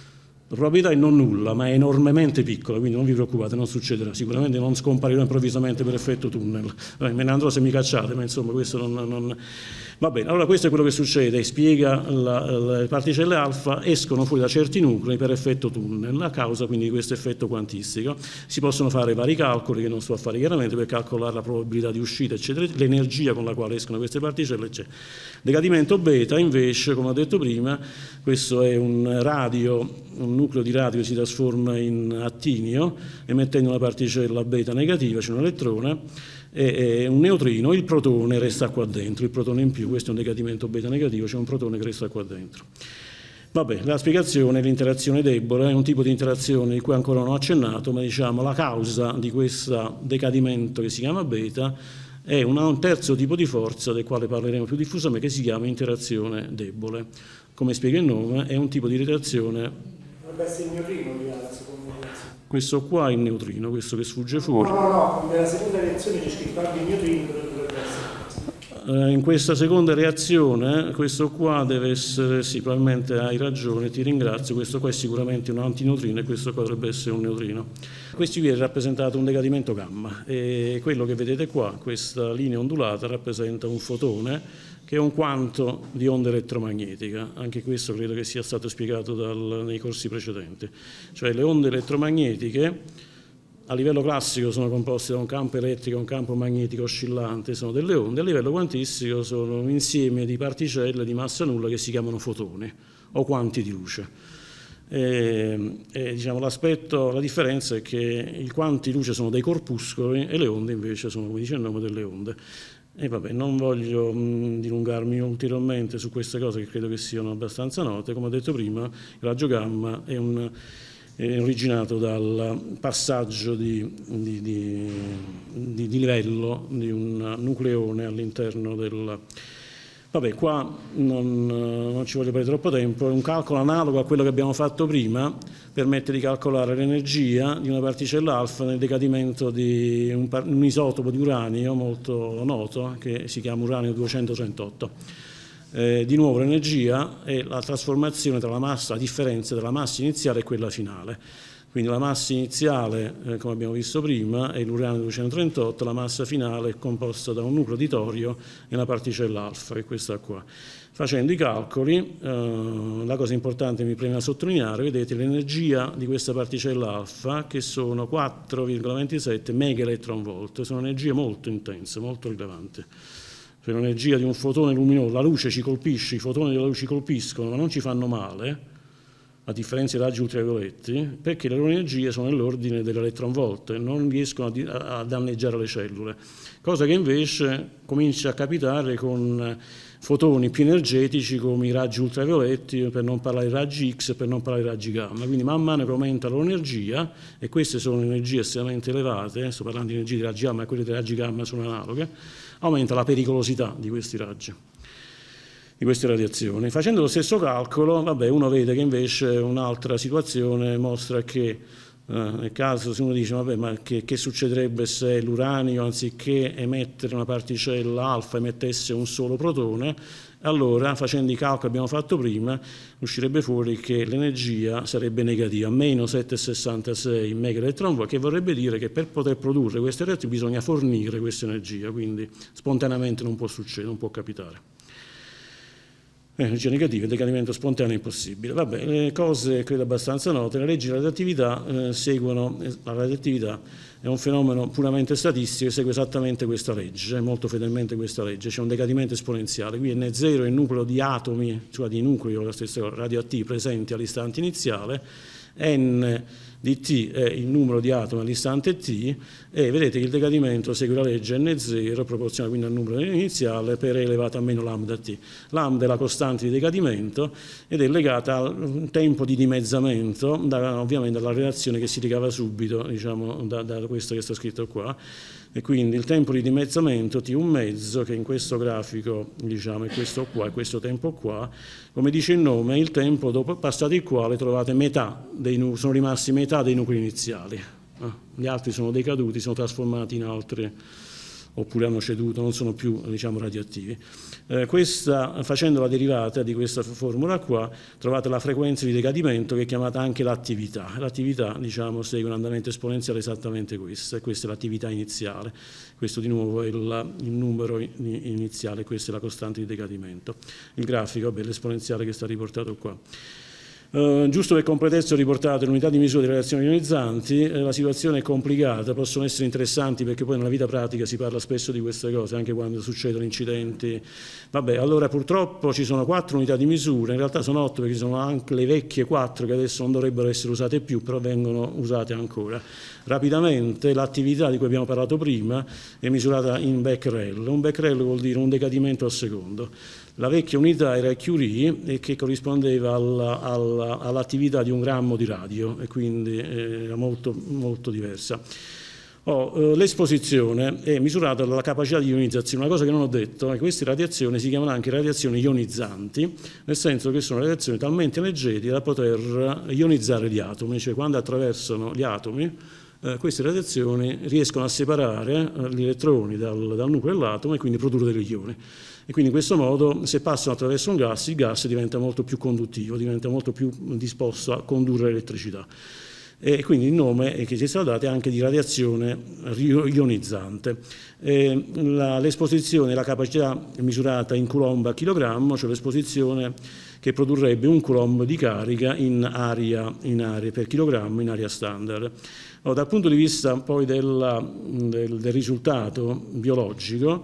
La probabilità è non nulla, ma è enormemente piccola, quindi non vi preoccupate, non succederà. Sicuramente non scomparirò improvvisamente per effetto tunnel. Eh, me ne andrò se mi cacciate, ma insomma questo non... non... Va bene, allora questo è quello che succede, spiega la, le particelle alfa escono fuori da certi nuclei per effetto tunnel, a causa quindi di questo effetto quantistico. Si possono fare vari calcoli che non sto a fare chiaramente per calcolare la probabilità di uscita, eccetera, l'energia con la quale escono queste particelle, eccetera. Decadimento beta invece, come ho detto prima, questo è un radio, un nucleo di radio che si trasforma in attinio, emettendo una particella beta negativa, c'è un elettrone, e un neutrino, il protone resta qua dentro, il protone in più, questo è un decadimento beta negativo, c'è un protone che resta qua dentro. Vabbè, la spiegazione, l'interazione debole, è un tipo di interazione di cui ancora non ho accennato, ma diciamo la causa di questo decadimento che si chiama beta è un terzo tipo di forza del quale parleremo più diffusamente, che si chiama interazione debole. Come spiega il nome, è un tipo di interazione. Dovrebbe essere il neutrino di la seconda reazione. Questo qua è il neutrino, questo che sfugge fuori. No, no, no, nella seconda reazione c'è scritto anche il neutrino, dovrebbe essere. In questa seconda reazione, questo qua deve essere, sì, probabilmente hai ragione, ti ringrazio, questo qua è sicuramente un antineutrino e questo qua dovrebbe essere un neutrino. Questo qui è rappresentato un decadimento gamma e quello che vedete qua, questa linea ondulata, rappresenta un fotone che è un quanto di onda elettromagnetica. Anche questo credo che sia stato spiegato dal, nei corsi precedenti. Cioè le onde elettromagnetiche a livello classico sono composte da un campo elettrico e un campo magnetico oscillante, sono delle onde, a livello quantistico sono un insieme di particelle di massa nulla che si chiamano fotoni, o quanti di luce. E, e, diciamo, l'aspetto, la differenza è che i quanti di luce sono dei corpuscoli e le onde invece sono, come dice il nome, delle onde. E vabbè, non voglio mh, dilungarmi ulteriormente su queste cose che credo che siano abbastanza note. Come ho detto prima, il raggio gamma è, un, è originato dal passaggio di, di, di, di, di livello di un nucleone all'interno del... Vabbè, qua non, non ci voglio perdere troppo tempo, è un calcolo analogo a quello che abbiamo fatto prima, permette di calcolare l'energia di una particella alfa nel decadimento di un, un isotopo di uranio molto noto, che si chiama uranio duecentotrentotto. Eh, di nuovo l'energia è la trasformazione tra la massa, la differenza tra la massa iniziale e quella finale. Quindi la massa iniziale, eh, come abbiamo visto prima, è l'uranio duecentotrentotto, la massa finale è composta da un nucleo di torio e una particella alfa, che è questa qua. Facendo i calcoli, eh, la cosa importante mi preme sottolineare, vedete l'energia di questa particella alfa, che sono quattro virgola ventisette mega electron volt, sono energie molto intense, molto rilevanti. Cioè l'energia di un fotone luminoso, la luce ci colpisce, i fotoni della luce ci colpiscono, ma non ci fanno male, a differenza dei raggi ultravioletti, perché le loro energie sono nell'ordine dell'electron volt, non riescono a, a danneggiare le cellule, cosa che invece comincia a capitare con fotoni più energetici come i raggi ultravioletti, per non parlare dei raggi X, per non parlare dei raggi gamma. Quindi man mano che aumenta la loro energia, e queste sono energie estremamente elevate, sto parlando di energie di raggi gamma e quelle dei raggi gamma sono analoghe, aumenta la pericolosità di questi raggi, di queste radiazioni. Facendo lo stesso calcolo, vabbè, uno vede che invece un'altra situazione mostra che eh, nel caso se uno dice vabbè, ma che, che succederebbe se l'uranio anziché emettere una particella alfa emettesse un solo protone, allora facendo i calcoli che abbiamo fatto prima uscirebbe fuori che l'energia sarebbe negativa, meno sette virgola sessantasei mega electron volt, che vorrebbe dire che per poter produrre queste reazioni bisogna fornire questa energia, quindi spontaneamente non può succedere, non può capitare. Energia negativa, il decadimento spontaneo è impossibile. Vabbè, le cose credo abbastanza note, le leggi di radioattività eh, seguono, la radioattività è un fenomeno puramente statistico e segue esattamente questa legge, molto fedelmente questa legge, c'è un decadimento esponenziale, qui N zero è il nucleo di atomi, cioè di nucleo la stessa cosa, radioattivi presenti all'istante iniziale, N di T è il numero di atomi all'istante T, e vedete che il decadimento segue la legge N zero proporzionale quindi al numero iniziale per E elevato a meno lambda T. Lambda è la costante di decadimento ed è legata al tempo di dimezzamento, da, ovviamente dalla relazione che si ricava subito, diciamo, da, da questo che sta scritto qua. E quindi il tempo di dimezzamento T un mezzo, che in questo grafico diciamo, è questo qua, è questo tempo qua, come dice il nome, è il tempo dopo passato il quale trovate metà dei nuclei, sono rimasti metà dei nuclei iniziali. Eh, gli altri sono decaduti, sono trasformati in altri, oppure hanno ceduto, non sono più diciamo, radioattivi. Eh, questa, facendo la derivata di questa formula qua, trovate la frequenza di decadimento che è chiamata anche l'attività. L'attività diciamo, segue un andamento esponenziale esattamente questo, e questa è l'attività iniziale. Questo di nuovo è il, il numero iniziale, questa è la costante di decadimento. Il grafico, vabbè, l'esponenziale che sta riportato qua. Uh, giusto per completezza ho riportato l'unità di misura delle reazioni ionizzanti, eh, la situazione è complicata, possono essere interessanti perché poi nella vita pratica si parla spesso di queste cose, anche quando succedono incidenti. Vabbè, allora purtroppo ci sono quattro unità di misura, in realtà sono otto perché ci sono anche le vecchie quattro che adesso non dovrebbero essere usate più, però vengono usate ancora. Rapidamente l'attività di cui abbiamo parlato prima è misurata in becquerel, un becquerel vuol dire un decadimento al secondo. La vecchia unità era Curie e che corrispondeva alla, alla, all'attività di un grammo di radio e quindi era molto, molto diversa. Oh, eh, l'esposizione è misurata dalla capacità di ionizzazione. Una cosa che non ho detto è che queste radiazioni si chiamano anche radiazioni ionizzanti, nel senso che sono radiazioni talmente energetiche da poter ionizzare gli atomi, cioè quando attraversano gli atomi eh, queste radiazioni riescono a separare eh, gli elettroni dal, dal nucleo dell'atomo e quindi produrre degli ioni. E quindi in questo modo, se passano attraverso un gas, il gas diventa molto più conduttivo, diventa molto più disposto a condurre l'elettricità. E quindi il nome che si è stato dato è anche di radiazione ionizzante. L'esposizione è la capacità misurata in coulomb a chilogrammo, cioè l'esposizione che produrrebbe un coulomb di carica in aria, in aria per chilogrammo in aria standard. Allora, dal punto di vista poi della, del, del risultato biologico,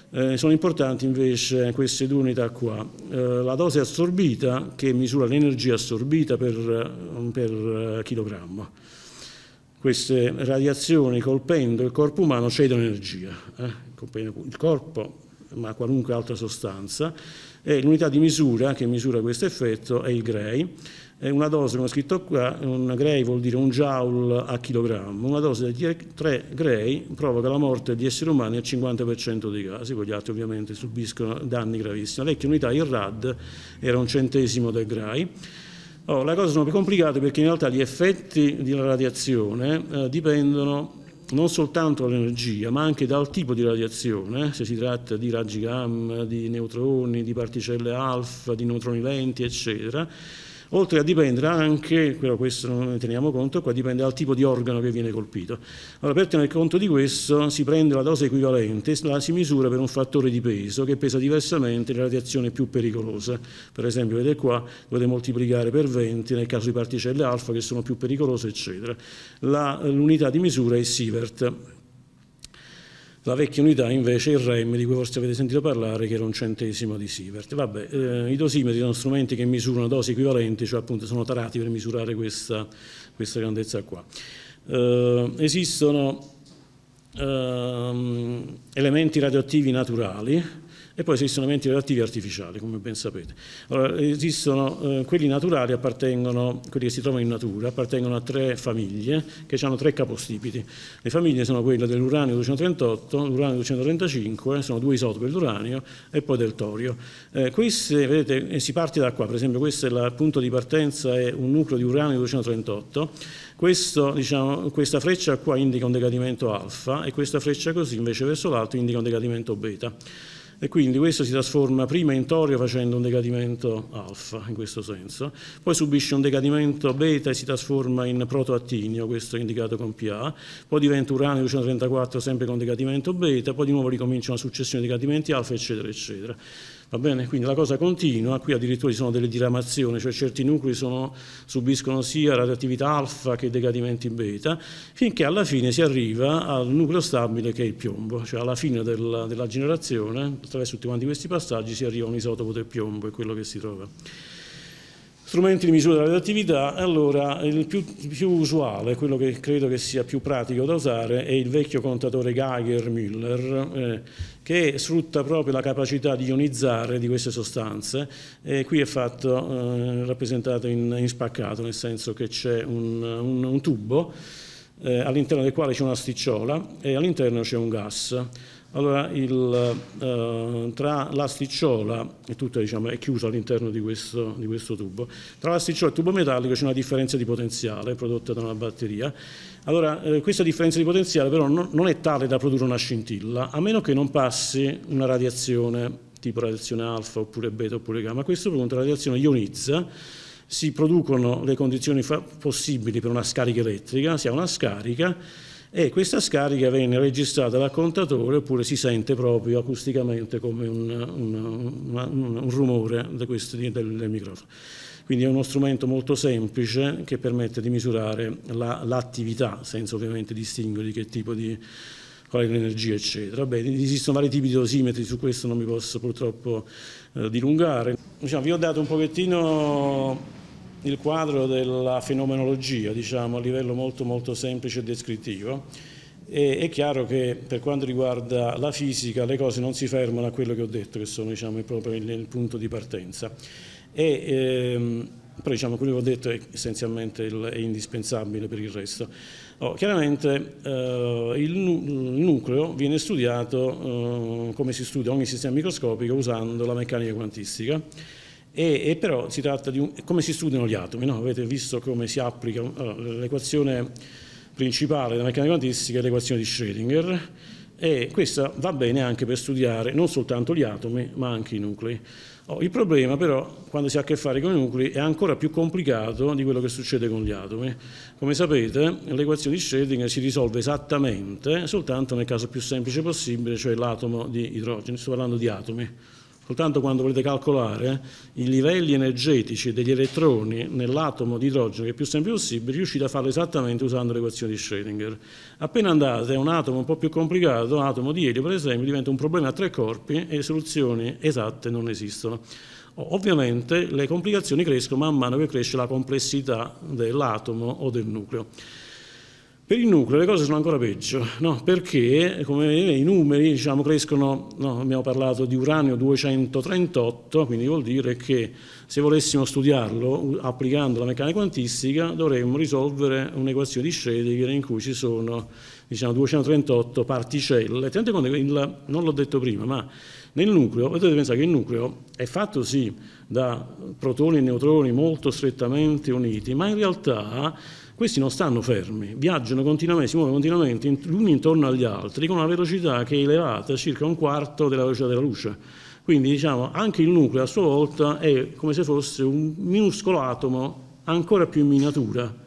Eh, sono importanti invece queste due unità qua. Eh, la dose assorbita, che misura l'energia assorbita per, per chilogrammo. Queste radiazioni colpendo il corpo umano cedono energia, eh? colpendo il corpo, ma qualunque altra sostanza, e l'unità di misura che misura questo effetto è il Gray. È una dose, come ho scritto qua, un Gray vuol dire un joule a chilogrammo. Una dose di tre Gray provoca la morte di esseri umani al cinquanta per cento dei casi, poi gli altri ovviamente subiscono danni gravissimi. La vecchia unità, il rad, era un centesimo del Gray. Oh, la cosa sono più complicate perché in realtà gli effetti della radiazione eh, dipendono non soltanto dall'energia, ma anche dal tipo di radiazione, se si tratta di raggi gamma, di neutroni, di particelle alfa, di neutroni lenti, eccetera. Oltre a dipendere anche, però questo non ne teniamo conto, qua dipende dal tipo di organo che viene colpito. Allora, per tenere conto di questo, si prende la dose equivalente, la si misura per un fattore di peso che pesa diversamente le radiazioni più pericolose. Per esempio, vedete qua, dovete moltiplicare per venti nel caso di particelle alfa che sono più pericolose, eccetera. L'unità di misura è Sievert. La vecchia unità invece è il R E M, di cui forse avete sentito parlare, che era un centesimo di Sievert. Vabbè, eh, i dosimetri sono strumenti che misurano dosi equivalenti, cioè appunto sono tarati per misurare questa, questa grandezza qua. Eh, esistono eh, elementi radioattivi naturali e poi esistono elementi radioattivi artificiali, come ben sapete. Allora, esistono eh, quelli naturali, appartengono, quelli che si trovano in natura, appartengono a tre famiglie che hanno tre capostipiti. Le famiglie sono quelle dell'uranio duecentotrentotto, l'uranio duecentotrentacinque, sono due isotopi dell'uranio, e poi del torio. Eh, queste, vedete, eh, si parte da qua, per esempio questo è il punto di partenza, è un nucleo di uranio duecentotrentotto. Questo, diciamo, questa freccia qua indica un decadimento alfa e questa freccia così invece verso l'alto indica un decadimento beta. E quindi questo si trasforma prima in torio facendo un decadimento alfa, in questo senso, poi subisce un decadimento beta e si trasforma in protoattinio, questo è indicato con P A, poi diventa uranio duecentotrentaquattro sempre con decadimento beta, poi di nuovo ricomincia una successione di decadimenti alfa, eccetera, eccetera. Va bene? Quindi la cosa continua, qui addirittura ci sono delle diramazioni, cioè certi nuclei sono, subiscono sia radioattività alfa che decadimenti beta, finché alla fine si arriva al nucleo stabile che è il piombo, cioè alla fine della, della generazione, attraverso tutti quanti questi passaggi si arriva a un isotopo del piombo, è quello che si trova. Strumenti di misura della radioattività, allora il più, più usuale, quello che credo che sia più pratico da usare, è il vecchio contatore Geiger-Müller, eh, che sfrutta proprio la capacità di ionizzare di queste sostanze, e qui è fatto, eh, rappresentato in, in spaccato, nel senso che c'è un, un, un tubo eh, all'interno del quale c'è una sticciola e all'interno c'è un gas. Allora, il, eh, tra la sticciola, e tutto diciamo, è chiuso all'interno di questo, di questo tubo, tra la sticciola e il tubo metallico c'è una differenza di potenziale prodotta da una batteria. Allora, eh, questa differenza di potenziale però non, non è tale da produrre una scintilla, a meno che non passi una radiazione tipo radiazione alfa oppure beta oppure gamma. A questo punto la radiazione ionizza, si producono le condizioni possibili per una scarica elettrica, si ha una scarica, e questa scarica viene registrata dal contatore oppure si sente proprio acusticamente come un, un, un, un rumore da questo, del, del microfono. Quindi è uno strumento molto semplice che permette di misurare l'attività, la, senza ovviamente distinguere di che tipo di, qual è l'energia, eccetera. Beh, esistono vari tipi di dosimetri, su questo non mi posso purtroppo eh, dilungare. Diciamo, vi ho dato un pochettino il quadro della fenomenologia, diciamo, a livello molto molto semplice e descrittivo. E è chiaro che per quanto riguarda la fisica le cose non si fermano a quello che ho detto, che sono, diciamo, proprio il, il punto di partenza. E, ehm, però diciamo, quello che ho detto è essenzialmente il, è indispensabile per il resto. Oh, chiaramente eh, il, il nucleo viene studiato eh, come si studia ogni sistema microscopico usando la meccanica quantistica. E, e però si tratta di un, come si studiano gli atomi, no? Avete visto come si applica allora, l'equazione principale della meccanica quantistica è l'equazione di Schrödinger, e questa va bene anche per studiare non soltanto gli atomi ma anche i nuclei. Oh, il problema però quando si ha a che fare con i nuclei è ancora più complicato di quello che succede con gli atomi. Come sapete l'equazione di Schrödinger si risolve esattamente soltanto nel caso più semplice possibile, cioè l'atomo di idrogeno. Sto parlando di atomi, Soltanto quando volete calcolare i livelli energetici degli elettroni nell'atomo di idrogeno, che è più semplice possibile, riuscite a farlo esattamente usando l'equazione di Schrödinger. Appena andate a un atomo un po' più complicato, un atomo di elio per esempio, diventa un problema a tre corpi e soluzioni esatte non esistono. Ovviamente le complicazioni crescono man mano che cresce la complessità dell'atomo o del nucleo. Per il nucleo le cose sono ancora peggio, no? Perché come vedete i numeri diciamo, crescono, no? Abbiamo parlato di uranio duecentotrentotto, quindi vuol dire che se volessimo studiarlo applicando la meccanica quantistica dovremmo risolvere un'equazione di Schrödinger in cui ci sono diciamo, duecentotrentotto particelle. Tenete conto che il, non l'ho detto prima, ma nel nucleo, potete pensare che il nucleo è fatto sì da protoni e neutroni molto strettamente uniti, ma in realtà questi non stanno fermi, viaggiano continuamente, si muovono continuamente gli uni intorno agli altri con una velocità che è elevata circa un quarto della velocità della luce. Quindi diciamo anche il nucleo a sua volta è come se fosse un minuscolo atomo ancora più in miniatura.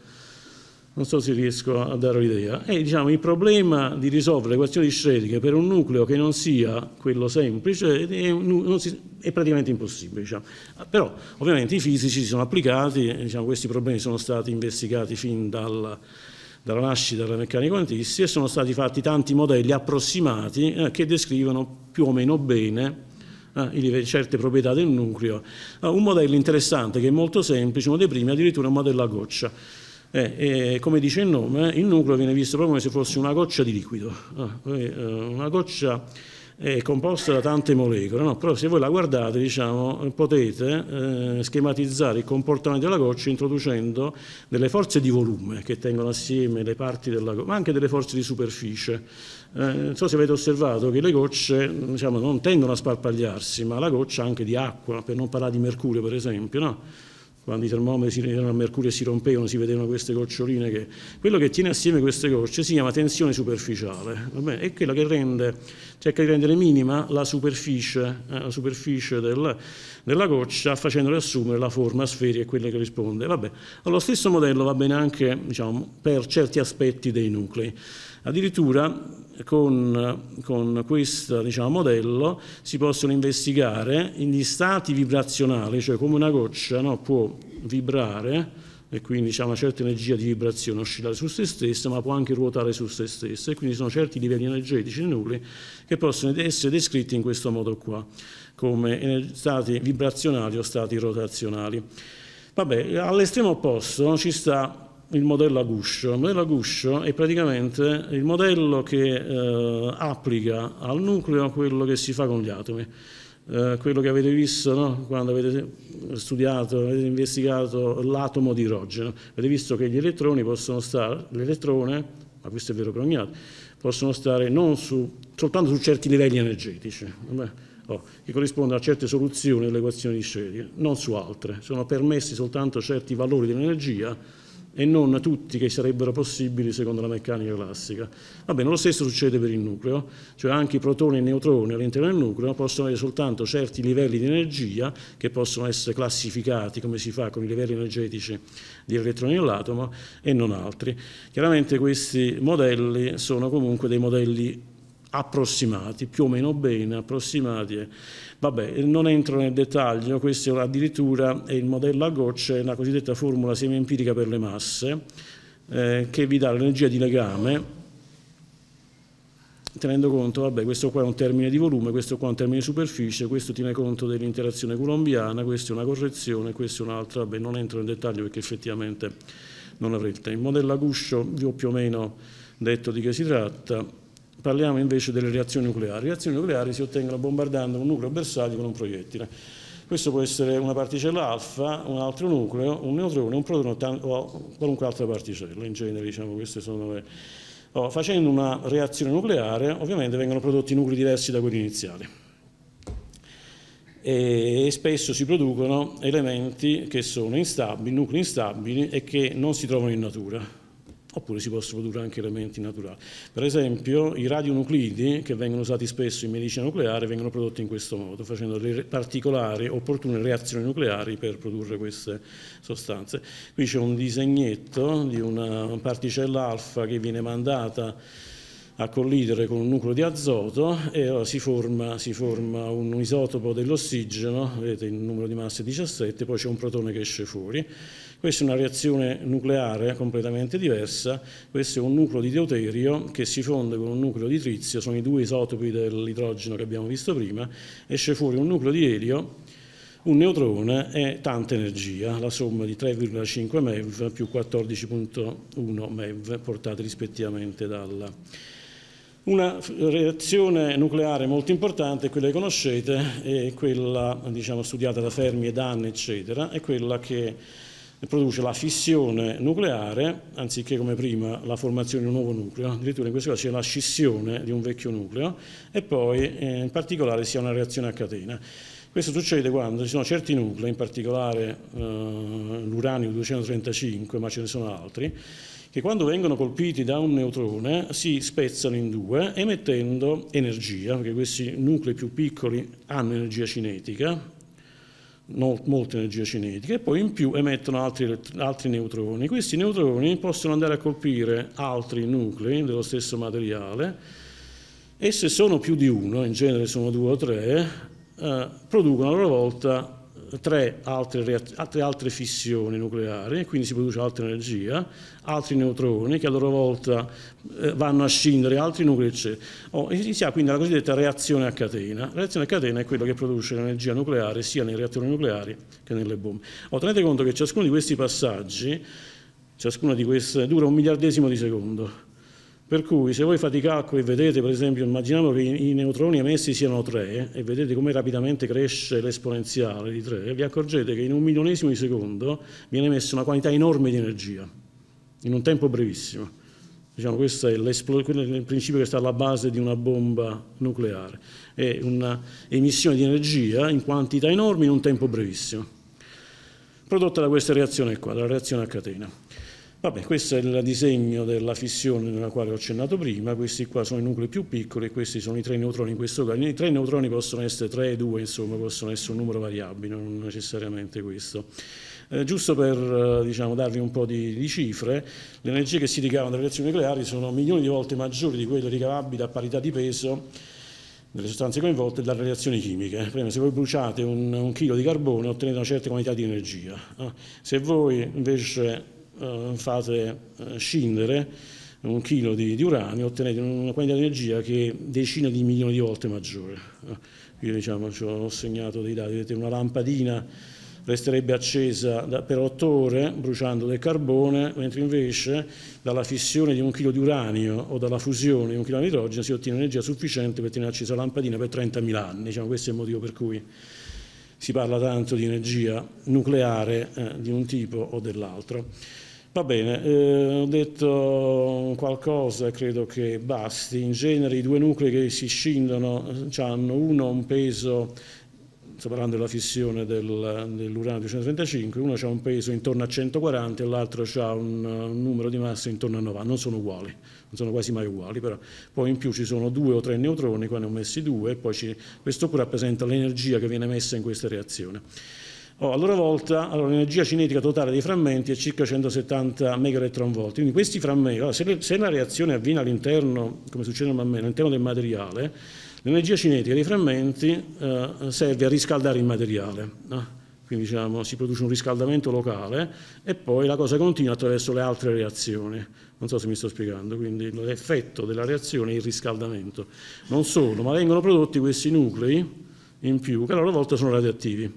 Non so se riesco a dare l'idea. E diciamo il problema di risolvere l'equazione di Schrödinger per un nucleo che non sia quello semplice è, non si, è praticamente impossibile. Diciamo. Però ovviamente i fisici si sono applicati, diciamo, questi problemi sono stati investigati fin dalla, dalla nascita della meccanica quantistica e sono stati fatti tanti modelli approssimati eh, che descrivono più o meno bene eh, certe proprietà del nucleo. Uh, un modello interessante che è molto semplice, uno dei primi addirittura un modello a goccia. Eh, eh, come dice il nome, il nucleo viene visto proprio come se fosse una goccia di liquido, eh, una goccia è composta da tante molecole, no? Però se voi la guardate diciamo, potete eh, schematizzare il comportamento della goccia introducendo delle forze di volume che tengono assieme le parti della goccia, ma anche delle forze di superficie. Eh, non so se avete osservato che le gocce diciamo, non tendono a sparpagliarsi, ma la goccia anche di acqua, per non parlare di mercurio per esempio, no? Quando i termometri si vedevano a mercurio e si rompevano, si vedevano queste goccioline. Che... Quello che tiene assieme queste gocce si chiama tensione superficiale, va bene? È quello che rende, cerca di rendere minima la superficie, eh, la superficie del, della goccia, facendole assumere la forma sferica e quella che risponde. Vabbè. Lo stesso modello va bene anche diciamo, per certi aspetti dei nuclei. Addirittura con, con questo diciamo, modello si possono investigare gli stati vibrazionali, cioè come una goccia no, può vibrare e quindi ha una certa energia di vibrazione, oscillare su se stessa, ma può anche ruotare su se stessa e quindi sono certi livelli energetici nei nuclei che possono essere descritti in questo modo qua, come stati vibrazionali o stati rotazionali. Vabbè, all'estremo opposto ci sta il modello a guscio. Il modello a guscio è praticamente il modello che eh, applica al nucleo quello che si fa con gli atomi. Eh, quello che avete visto no? Quando avete studiato, avete investigato l'atomo di idrogeno. Avete visto che gli elettroni possono stare, l'elettrone, ma questo è vero per ogni atomo, possono stare non su, soltanto su certi livelli energetici, vabbè, oh, che corrispondono a certe soluzioni dell'equazione di Schrödinger, non su altre. Sono permessi soltanto certi valori dell'energia e non tutti che sarebbero possibili secondo la meccanica classica. Va bene, lo stesso succede per il nucleo, cioè anche i protoni e i neutroni all'interno del nucleo possono avere soltanto certi livelli di energia che possono essere classificati come si fa con i livelli energetici di elettroni nell'atomo e non altri. Chiaramente questi modelli sono comunque dei modelli approssimati, più o meno bene approssimati. Vabbè, non entro nel dettaglio, questo addirittura è il modello a gocce, la cosiddetta formula semi-empirica per le masse, eh, che vi dà l'energia di legame, tenendo conto, vabbè, questo qua è un termine di volume, questo qua è un termine di superficie, questo tiene conto dell'interazione coulombiana, questa è una correzione, questo è un'altra, vabbè, non entro nel dettaglio perché effettivamente non avrete. Il modello a guscio vi ho più o meno detto di che si tratta. Parliamo invece delle reazioni nucleari. Le reazioni nucleari si ottengono bombardando un nucleo bersaglio con un proiettile. Questo può essere una particella alfa, un altro nucleo, un neutrone, un protone o qualunque altra particella. In genere, diciamo, queste sono le... Oh, facendo una reazione nucleare, ovviamente vengono prodotti nuclei diversi da quelli iniziali. E spesso si producono elementi che sono instabili, nuclei instabili e che non si trovano in natura. Oppure si possono produrre anche elementi naturali. Per esempio i radionuclidi che vengono usati spesso in medicina nucleare vengono prodotti in questo modo, facendo delle particolari opportune reazioni nucleari per produrre queste sostanze. Qui c'è un disegnetto di una particella alfa che viene mandata a collidere con un nucleo di azoto e allora si forma, si forma un isotopo dell'ossigeno, vedete il numero di massa è diciassette, poi c'è un protone che esce fuori. Questa è una reazione nucleare completamente diversa, questo è un nucleo di deuterio che si fonde con un nucleo di trizio, sono i due isotopi dell'idrogeno che abbiamo visto prima, esce fuori un nucleo di elio, un neutrone e tanta energia, la somma di tre virgola cinque MeV più quattordici virgola uno MeV portate rispettivamente dalla... Una reazione nucleare molto importante, quella che conoscete, è quella diciamo, studiata da Fermi e Dann, eccetera, è quella che produce la fissione nucleare, anziché come prima la formazione di un nuovo nucleo, addirittura in questo caso c'è la scissione di un vecchio nucleo e poi eh, in particolare si ha una reazione a catena. Questo succede quando ci sono certi nuclei, in particolare eh, l'uranio duecentotrentacinque, ma ce ne sono altri, che quando vengono colpiti da un neutrone si spezzano in due emettendo energia, perché questi nuclei più piccoli hanno energia cinetica, no, molta energia cinetica, e poi in più emettono altri, altri neutroni. Questi neutroni possono andare a colpire altri nuclei dello stesso materiale e se sono più di uno, in genere sono due o tre, eh, producono a loro volta tre altre, altre, altre fissioni nucleari, quindi si produce altra energia, altri neutroni che a loro volta eh, vanno a scindere altri nuclei, eccetera. Oh, si ha quindi la cosiddetta reazione a catena. La reazione a catena è quello che produce l'energia nucleare sia nei reattori nucleari che nelle bombe. Oh, tenete conto che ciascuno di questi passaggi, ciascuno di queste, dura un miliardesimo di secondo. Per cui se voi fate i calcoli e vedete, per esempio, immaginiamo che i, i neutroni emessi siano tre e vedete come rapidamente cresce l'esponenziale di tre, vi accorgete che in un milionesimo di secondo viene emessa una quantità enorme di energia, in un tempo brevissimo. Diciamo, questo è il principio che sta alla base di una bomba nucleare, è un'emissione di energia in quantità enormi in un tempo brevissimo, prodotta da questa reazione qua, dalla reazione a catena. Vabbè, questo è il disegno della fissione nella quale ho accennato prima, questi qua sono i nuclei più piccoli e questi sono i tre neutroni in questo caso. I tre neutroni possono essere tre, due, insomma, possono essere un numero variabile, non necessariamente questo. Eh, giusto per eh, diciamo, darvi un po' di, di cifre, le energie che si ricavano dalle reazioni nucleari sono milioni di volte maggiori di quelle ricavabili a parità di peso delle sostanze coinvolte dalle reazioni chimiche. Prima, se voi bruciate un, un chilo di carbone ottenete una certa quantità di energia. Eh, se voi invece fate scindere un chilo di, di uranio, ottenete una quantità di energia che è decine di milioni di volte maggiore. Qui diciamo, ho segnato dei dati, vedete una lampadina resterebbe accesa da, per otto ore bruciando del carbone, mentre invece dalla fissione di un chilo di uranio o dalla fusione di un chilo di idrogeno si ottiene energia sufficiente per tenere accesa la lampadina per trentamila anni. Diciamo, questo è il motivo per cui si parla tanto di energia nucleare eh, di un tipo o dell'altro. Va bene, eh, ho detto qualcosa, credo che basti. In genere i due nuclei che si scindono hanno uno un peso, sto parlando della fissione del, dell'uranio duecentotrentacinque, uno ha un peso intorno a centoquaranta e l'altro ha un, un numero di massa intorno a novanta, non sono uguali, non sono quasi mai uguali, però poi in più ci sono due o tre neutroni, qua ne ho messi due, e poi ci, questo qui rappresenta l'energia che viene messa in questa reazione. Oh, a loro volta, allora, l'energia cinetica totale dei frammenti è circa centosettanta megaelectronvolt, quindi questi frammenti, allora, se, le, se la reazione avviene all'interno, come succede normalmente, all'interno del materiale, l'energia cinetica dei frammenti eh, serve a riscaldare il materiale, no? Quindi diciamo, si produce un riscaldamento locale e poi la cosa continua attraverso le altre reazioni. Non so se mi sto spiegando, quindi l'effetto della reazione è il riscaldamento. Non solo, ma vengono prodotti questi nuclei in più che a loro volta sono radioattivi.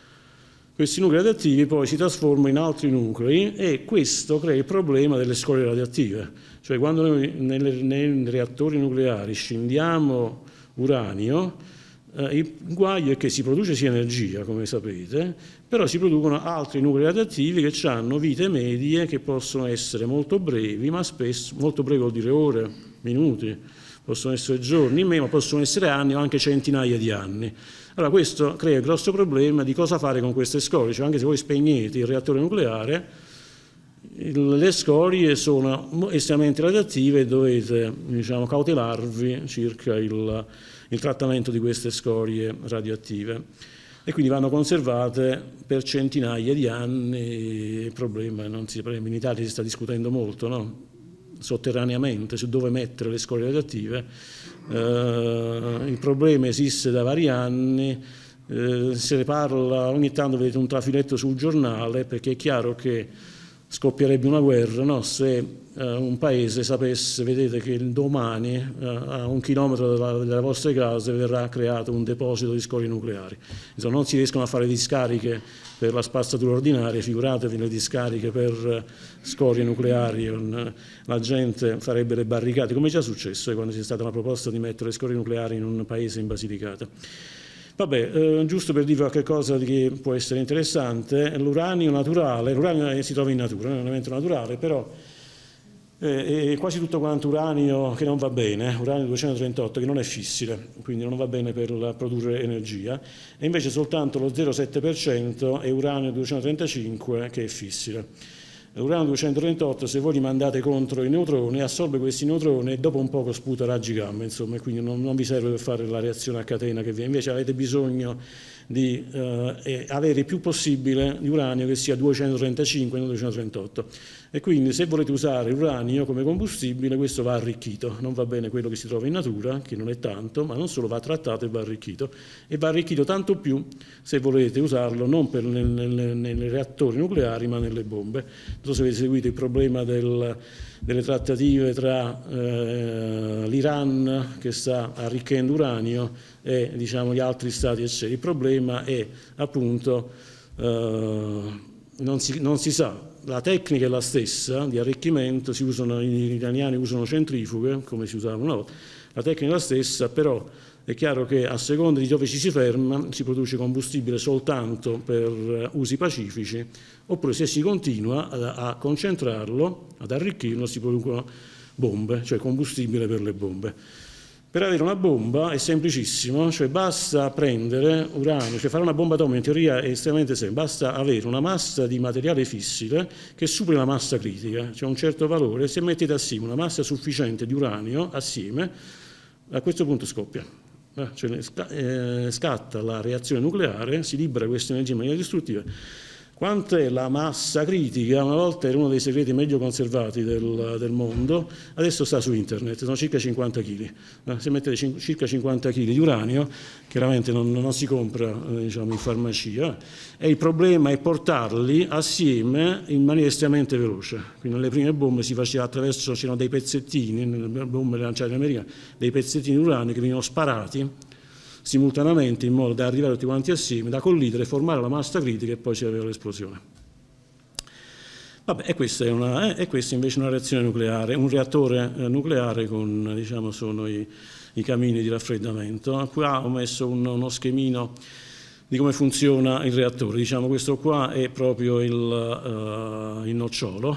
Questi nuclei radioattivi poi si trasformano in altri nuclei e questo crea il problema delle scorie radioattive. Cioè quando noi nelle, nei reattori nucleari scindiamo uranio, eh, il guaio è che si produce sia energia, come sapete, però si producono altri nuclei radioattivi che hanno vite medie che possono essere molto brevi, ma spesso, molto brevi vuol dire ore, minuti, possono essere giorni, ma possono essere anni o anche centinaia di anni. Allora questo crea il grosso problema di cosa fare con queste scorie, cioè anche se voi spegnete il reattore nucleare, il, le scorie sono estremamente radioattive e dovete diciamo, cautelarvi circa il, il trattamento di queste scorie radioattive e quindi vanno conservate per centinaia di anni. Il problema non si, in Italia si sta discutendo molto, no? sotterraneamente su dove mettere le scorie radioattive. Eh, il problema esiste da vari anni, eh, se ne parla, ogni tanto vedete un trafiletto sul giornale, perché è chiaro che scoppierebbe una guerra, no? Se eh, un paese sapesse, vedete che domani eh, a un chilometro dalla, dalle vostre case verrà creato un deposito di scorie nucleari. Insomma, non si riescono a fare discariche per la spazzatura ordinaria, figuratevi le discariche per scorie nucleari, la gente farebbe le barricate, come è già successo quando c'è stata la proposta di mettere scorie nucleari in un paese in Basilicata. Vabbè, eh, giusto per dire qualche cosa che può essere interessante, l'uranio naturale, l'uranio si trova in natura, è un elemento naturale, però eh, è quasi tutto quanto uranio che non va bene, uranio duecentotrentotto che non è fissile, quindi non va bene per produrre energia, e invece soltanto lo zero virgola sette per cento è uranio duecentotrentacinque che è fissile. L'uranio duecentotrentotto, se voi li mandate contro i neutroni, assorbe questi neutroni e dopo un poco sputa raggi gamma, insomma, e quindi non, non vi serve per fare la reazione a catena che vi invece avete bisogno di eh, avere il più possibile di uranio che sia duecentotrentacinque, non duecentotrentotto. E quindi se volete usare l'uranio come combustibile, questo va arricchito, non va bene quello che si trova in natura, che non è tanto, ma non solo va trattato e va arricchito, e va arricchito tanto più se volete usarlo non per nel, nel, nei reattori nucleari ma nelle bombe. Non so se avete seguito il problema del, delle trattative tra eh, l'Iran che sta arricchendo uranio e diciamo, gli altri stati eccetera. Il problema è appunto eh, non, si, non si sa. La tecnica è la stessa di arricchimento, si usano, gli iraniani usano centrifughe come si usava una volta, la tecnica è la stessa, però è chiaro che a seconda di dove ci si ferma si produce combustibile soltanto per usi pacifici, oppure se si continua a, a concentrarlo, ad arricchirlo, si producono bombe, cioè combustibile per le bombe. Per avere una bomba è semplicissimo, cioè basta prendere uranio, cioè fare una bomba atomica in teoria è estremamente semplice, basta avere una massa di materiale fissile che superi la massa critica, cioè un certo valore, se mettete assieme una massa sufficiente di uranio assieme, a questo punto scoppia, cioè, scatta la reazione nucleare, si libera questa energia in maniera distruttiva. Quanto è la massa critica? Una volta era uno dei segreti meglio conservati del, del mondo, adesso sta su internet, sono circa cinquanta chili. Se mettete circa cinquanta chili di uranio, chiaramente non, non si compra diciamo, in farmacia, e il problema è portarli assieme in maniera estremamente veloce. Quindi nelle prime bombe si faceva attraverso, c'erano dei pezzettini, nelle bombe lanciate in America, dei pezzettini di uranio che venivano sparati simultaneamente in modo da arrivare tutti quanti assieme, da collidere, formare la massa critica e poi si aveva l'esplosione. Vabbè, e questa è, una, è questa invece una reazione nucleare, un reattore eh, nucleare con, diciamo, sono i, i camini di raffreddamento. Qua ho messo un, uno schemino di come funziona il reattore, diciamo questo qua è proprio il, uh, il nocciolo,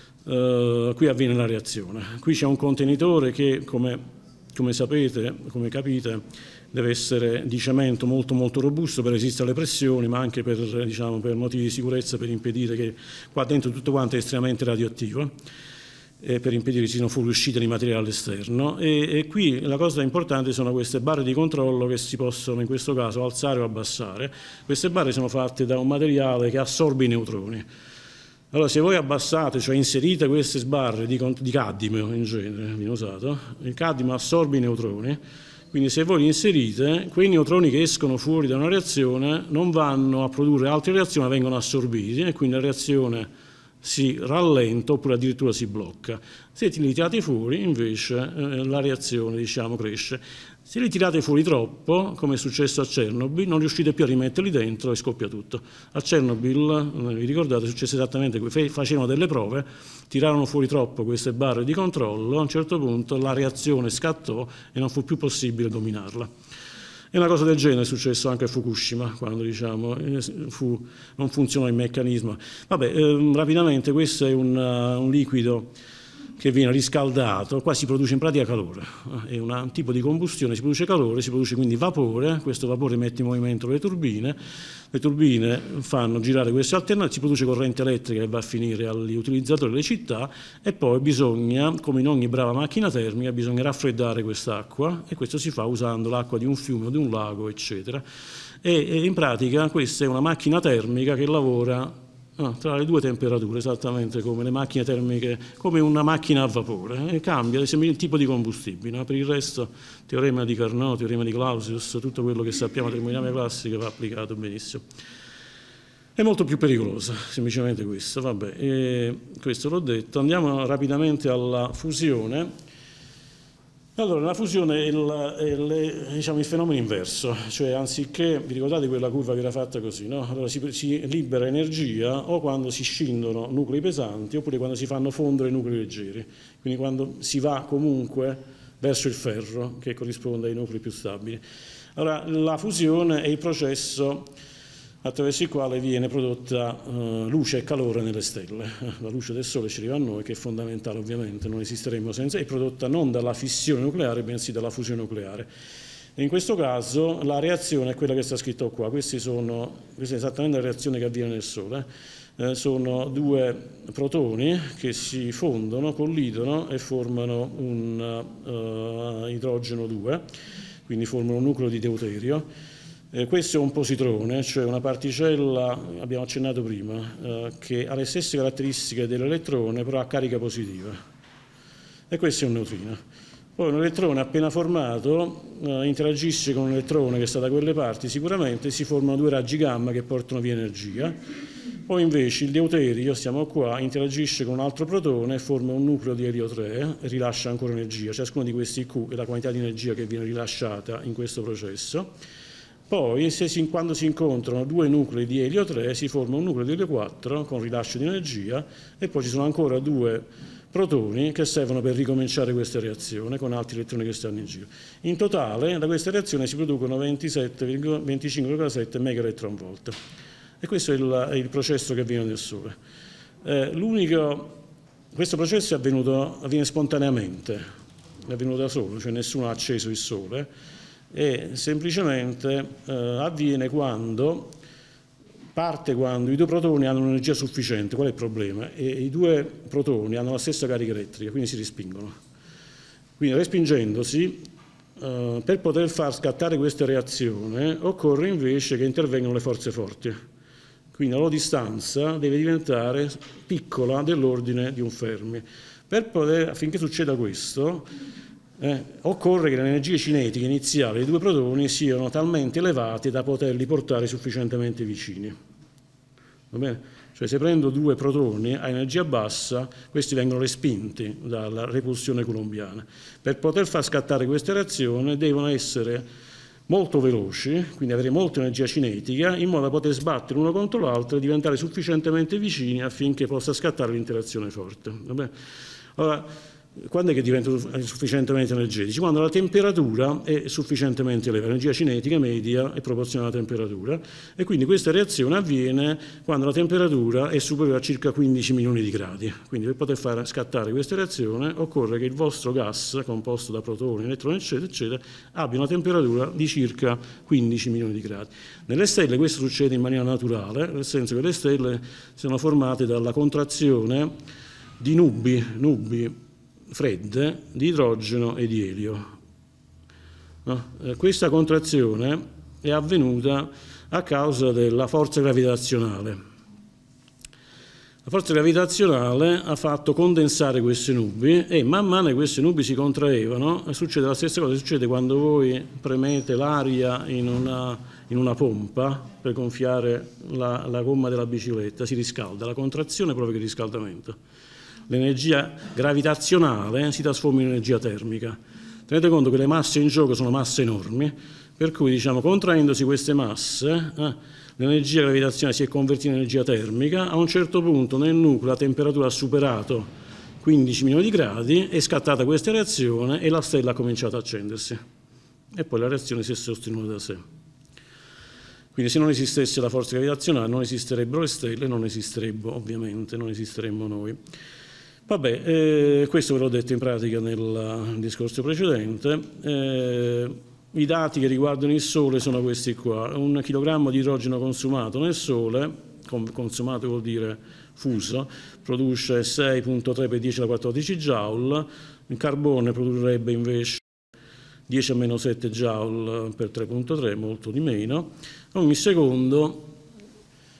uh, qui avviene la reazione. Qui c'è un contenitore che, come, come sapete, come capite, deve essere di cemento molto molto robusto per resistere alle pressioni, ma anche per, diciamo, per motivi di sicurezza, per impedire che qua dentro tutto quanto è estremamente radioattivo, e per impedire che ci siano fuoriuscite di materiale all'esterno. E, e qui la cosa importante sono queste barre di controllo che si possono in questo caso alzare o abbassare. Queste barre sono fatte da un materiale che assorbe i neutroni. Allora, se voi abbassate, cioè inserite queste sbarre di, di cadmio in genere, viene usato, il cadmio assorbe i neutroni. Quindi se voi li inserite, quei neutroni che escono fuori da una reazione non vanno a produrre altre reazioni, ma vengono assorbiti e quindi la reazione si rallenta oppure addirittura si blocca. Se li tirate fuori, invece, eh, la reazione, diciamo, cresce. Se li tirate fuori troppo, come è successo a Chernobyl, non riuscite più a rimetterli dentro e scoppia tutto. A Chernobyl, vi ricordate, successe esattamente questo, facevano delle prove, tirarono fuori troppo queste barre di controllo, a un certo punto la reazione scattò e non fu più possibile dominarla. E una cosa del genere è successo anche a Fukushima, quando diciamo, fu, non funzionò il meccanismo. Vabbè, ehm, rapidamente, questo è un, uh, un liquido che viene riscaldato, qua si produce in pratica calore, è una, un tipo di combustione, si produce calore, si produce quindi vapore, questo vapore mette in movimento le turbine, le turbine fanno girare queste alternative, si produce corrente elettrica che va a finire agli utilizzatori delle città e poi bisogna, come in ogni brava macchina termica, bisogna raffreddare quest'acqua e questo si fa usando l'acqua di un fiume o di un lago, eccetera. E, e in pratica questa è una macchina termica che lavora ah, tra le due temperature, esattamente come le macchine termiche, come una macchina a vapore, e cambia il tipo di combustibile. No? Per il resto, teorema di Carnot, teorema di Clausius, tutto quello che sappiamo della termodinamica classica va applicato benissimo. È molto più pericolosa, semplicemente questo. Vabbè, e questo l'ho detto. Andiamo rapidamente alla fusione. Allora, la fusione è, il, è le, diciamo, il fenomeno inverso, cioè anziché, vi ricordate quella curva che era fatta così, no? Allora si, si libera energia o quando si scindono nuclei pesanti oppure quando si fanno fondere nuclei leggeri, quindi quando si va comunque verso il ferro che corrisponde ai nuclei più stabili. Allora, la fusione è il processo attraverso il quale viene prodotta uh, luce e calore nelle stelle. La luce del Sole ci arriva a noi, che è fondamentale ovviamente, non esisteremmo senza, è prodotta non dalla fissione nucleare, bensì dalla fusione nucleare. E in questo caso la reazione è quella che sta scritto qua, Questi sono, questa è esattamente la reazione che avviene nel Sole. Eh, sono due protoni che si fondono, collidono e formano un uh, idrogeno due, quindi formano un nucleo di deuterio. Eh, questo è un positrone, cioè una particella, abbiamo accennato prima, eh, che ha le stesse caratteristiche dell'elettrone, però ha carica positiva. E questo è un neutrino. Poi un elettrone appena formato eh, interagisce con un elettrone che sta da quelle parti, sicuramente si formano due raggi gamma che portano via energia. Poi invece il deuterio, stiamo qua, interagisce con un altro protone e forma un nucleo di elio tre e rilascia ancora energia. Ciascuno di questi Q è la quantità di energia che viene rilasciata in questo processo. Poi, se si, quando si incontrano due nuclei di elio tre, si forma un nucleo di elio quattro con rilascio di energia e poi ci sono ancora due protoni che servono per ricominciare questa reazione con altri elettroni che stanno in giro. In totale, da questa reazione si producono venticinque virgola sette megaelectronvolt. E questo è il, è il processo che avviene nel Sole. Eh, l'unico, questo processo è avvenuto, avviene spontaneamente, è avvenuto da solo, cioè nessuno ha acceso il Sole, e semplicemente eh, avviene quando parte quando i due protoni hanno un'energia sufficiente. Qual è il problema? E i due protoni hanno la stessa carica elettrica, quindi si respingono. Quindi respingendosi, eh, per poter far scattare questa reazione occorre invece che intervengano le forze forti. Quindi la loro distanza deve diventare piccola dell'ordine di un Fermi. Per poter, affinché succeda questo, Eh, occorre che le energie cinetiche iniziali dei due protoni siano talmente elevate da poterli portare sufficientemente vicini. Va bene? Cioè, se prendo due protoni a energia bassa, questi vengono respinti dalla repulsione coulombiana. Per poter far scattare questa reazione devono essere molto veloci, quindi avere molta energia cinetica, in modo da poter sbattere uno contro l'altro e diventare sufficientemente vicini affinché possa scattare l'interazione forte. Va bene? Allora, quando è che diventano sufficientemente energetici? Quando la temperatura è sufficientemente elevata, l'energia cinetica media è proporzionale alla temperatura, e quindi questa reazione avviene quando la temperatura è superiore a circa quindici milioni di gradi. Quindi per poter far scattare questa reazione occorre che il vostro gas, composto da protoni, elettroni, eccetera, eccetera, abbia una temperatura di circa quindici milioni di gradi. Nelle stelle questo succede in maniera naturale, nel senso che le stelle sono formate dalla contrazione di nubi, nubi fredde di idrogeno e di elio. No? Eh, questa contrazione è avvenuta a causa della forza gravitazionale. La forza gravitazionale ha fatto condensare queste nubi e man mano che queste nubi si contraevano, succede la stessa cosa che succede quando voi premete l'aria in una, in una pompa per gonfiare la, la gomma della bicicletta, si riscalda, la contrazione provoca il riscaldamento. L'energia gravitazionale si trasforma in energia termica. Tenete conto che le masse in gioco sono masse enormi, per cui, diciamo, contraendosi queste masse, eh, l'energia gravitazionale si è convertita in energia termica. A un certo punto nel nucleo la temperatura ha superato quindici milioni di gradi, è scattata questa reazione e la stella ha cominciato a accendersi. E poi la reazione si è sostenuta da sé. Quindi se non esistesse la forza gravitazionale non esisterebbero le stelle, non esisterebbe ovviamente, non esisteremmo noi. Vabbè, eh, questo ve l'ho detto in pratica nel discorso precedente. Eh, I dati che riguardano il Sole sono questi qua. Un chilogrammo di idrogeno consumato nel Sole, consumato vuol dire fuso, produce sei virgola tre per dieci alla quattordici joule, il carbone produrrebbe invece dieci a meno sette joule per tre virgola tre, molto di meno. Ogni secondo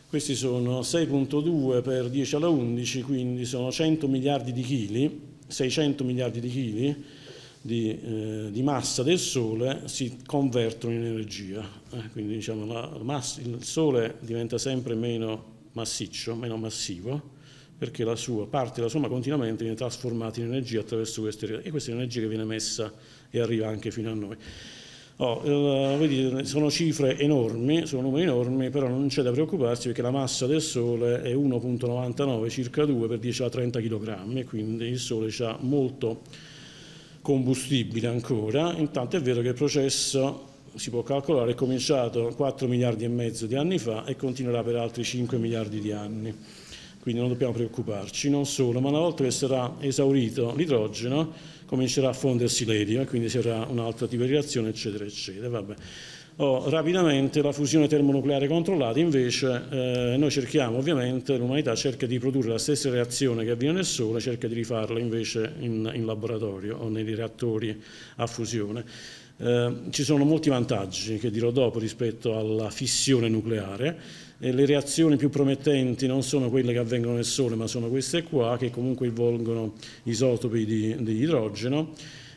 Questi sono sei virgola due per dieci alla undici, quindi sono cento miliardi di chili, seicento miliardi di chili di, eh, di massa del Sole si convertono in energia. Eh, quindi diciamo, la massa, il Sole diventa sempre meno massiccio, meno massivo, perché la sua parte della somma continuamente viene trasformata in energia attraverso queste, e questa energia che viene messa e arriva anche fino a noi. Oh, eh, vedete, sono cifre enormi, sono numeri enormi, però non c'è da preoccuparsi perché la massa del Sole è uno virgola novantanove, circa due per dieci alla trenta chilogrammi, quindi il Sole ha molto combustibile ancora. Intanto è vero che il processo, si può calcolare, è cominciato quattro miliardi e mezzo di anni fa e continuerà per altri cinque miliardi di anni. Quindi non dobbiamo preoccuparci. Non solo, ma una volta che sarà esaurito l'idrogeno comincerà a fondersi l'elio e quindi sarà un'altra tipo di reazione, eccetera, eccetera. Vabbè. Oh, rapidamente la fusione termonucleare controllata, invece eh, noi cerchiamo, ovviamente, l'umanità cerca di produrre la stessa reazione che avviene nel Sole, cerca di rifarla invece in, in laboratorio o nei reattori a fusione. Eh, ci sono molti vantaggi che dirò dopo rispetto alla fissione nucleare. E le reazioni più promettenti non sono quelle che avvengono nel Sole, ma sono queste qua, che comunque involgono isotopi di, di idrogeno.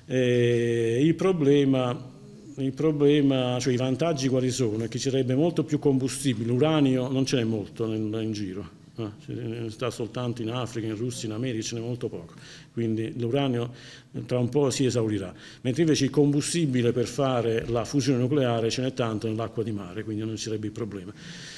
E il problema, il problema, cioè i vantaggi quali sono? È che ci sarebbe molto più combustibile. L'uranio non ce n'è molto nel, in giro, eh, sta soltanto in Africa, in Russia, in America, ce n'è molto poco. Quindi l'uranio tra un po' si esaurirà. Mentre invece il combustibile per fare la fusione nucleare ce n'è tanto nell'acqua di mare, quindi non ci sarebbe il problema.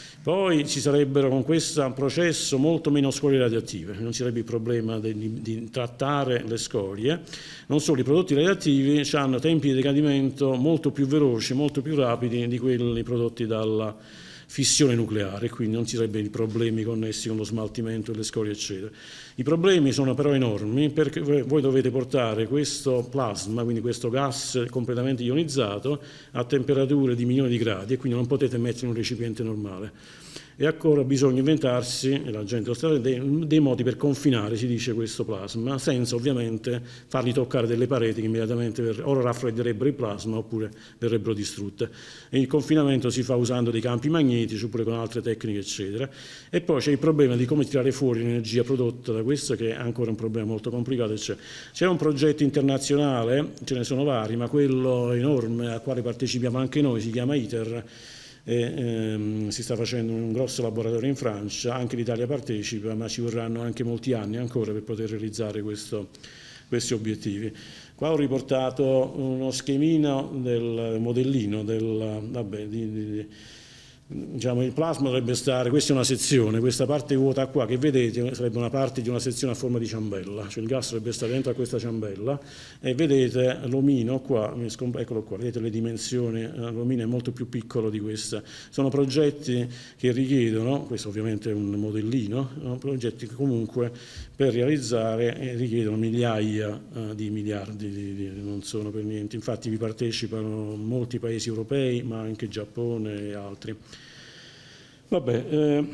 Poi ci sarebbero con questo processo molto meno scorie radioattive, non ci sarebbe il problema di, di trattare le scorie. Non solo, i prodotti radioattivi hanno tempi di decadimento molto più veloci, molto più rapidi di quelli prodotti dalla fissione nucleare, quindi non ci sarebbero i problemi connessi con lo smaltimento delle scorie, eccetera. I problemi sono però enormi perché voi dovete portare questo plasma, quindi questo gas completamente ionizzato, a temperature di milioni di gradi e quindi non potete mettere in un recipiente normale. E ancora bisogna inventarsi, e la gente lo sta dei, dei modi per confinare, si dice, questo plasma, senza ovviamente fargli toccare delle pareti che immediatamente ver- o raffredderebbero il plasma oppure verrebbero distrutte. E il confinamento si fa usando dei campi magnetici oppure con altre tecniche, eccetera. E poi c'è il problema di come tirare fuori l'energia prodotta da questo, che è ancora un problema molto complicato. C'è, c'è un progetto internazionale, ce ne sono vari, ma quello enorme al quale partecipiamo anche noi si chiama ITER. E, ehm, si sta facendo un grosso laboratorio in Francia, anche l'Italia partecipa, ma ci vorranno anche molti anni ancora per poter realizzare questo, questi obiettivi. Qua ho riportato uno schemino del modellino del, vabbè, di, di, diciamo, il plasma dovrebbe stare, questa è una sezione, questa parte vuota qua che vedete sarebbe una parte di una sezione a forma di ciambella, cioè il gas dovrebbe stare dentro a questa ciambella e vedete l'omino qua, eccolo qua, vedete le dimensioni, l'omino è molto più piccolo di questa. Sono progetti che richiedono, questo ovviamente è un modellino, sono progetti che comunque per realizzare richiedono migliaia uh, di miliardi, di, di, non sono per niente, infatti vi partecipano molti paesi europei ma anche Giappone e altri. Vabbè, eh,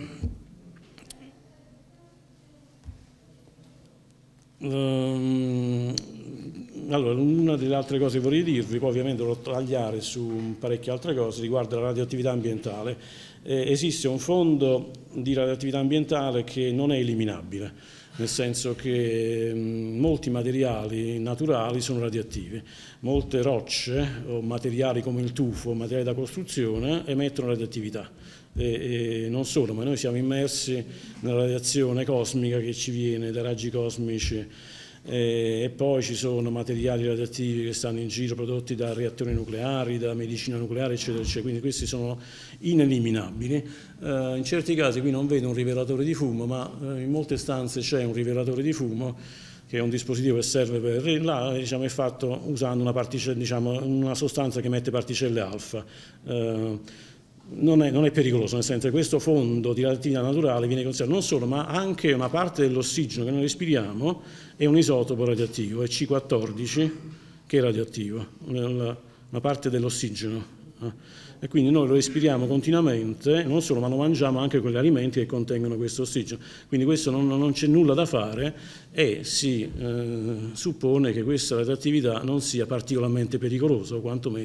um, allora una delle altre cose che vorrei dirvi, poi ovviamente dovrò tagliare su parecchie altre cose, riguarda la radioattività ambientale. Eh, esiste un fondo di radioattività ambientale che non è eliminabile, nel senso che mh, molti materiali naturali sono radioattivi, molte rocce o materiali come il tufo, materiali da costruzione, emettono radioattività. E, e non solo, ma noi siamo immersi nella radiazione cosmica che ci viene dai raggi cosmici e, e poi ci sono materiali radioattivi che stanno in giro prodotti da reattori nucleari, da medicina nucleare, eccetera, eccetera, quindi questi sono ineliminabili. Eh, in certi casi qui non vedo un rivelatore di fumo, ma eh, in molte stanze c'è un rivelatore di fumo che è un dispositivo che serve per, là diciamo, è fatto usando una, particella, diciamo, una sostanza che emette particelle alfa. Eh, Non è, non è pericoloso, nel senso che questo fondo di radioattività naturale viene considerato non solo, ma anche una parte dell'ossigeno che noi respiriamo è un isotopo radioattivo, è C quattordici che è radioattivo, una parte dell'ossigeno. E quindi noi lo respiriamo continuamente, non solo, ma lo mangiamo anche con gli alimenti che contengono questo ossigeno. Quindi questo non, non c'è nulla da fare e si eh, suppone che questa radioattività non sia particolarmente pericolosa, o quantomeno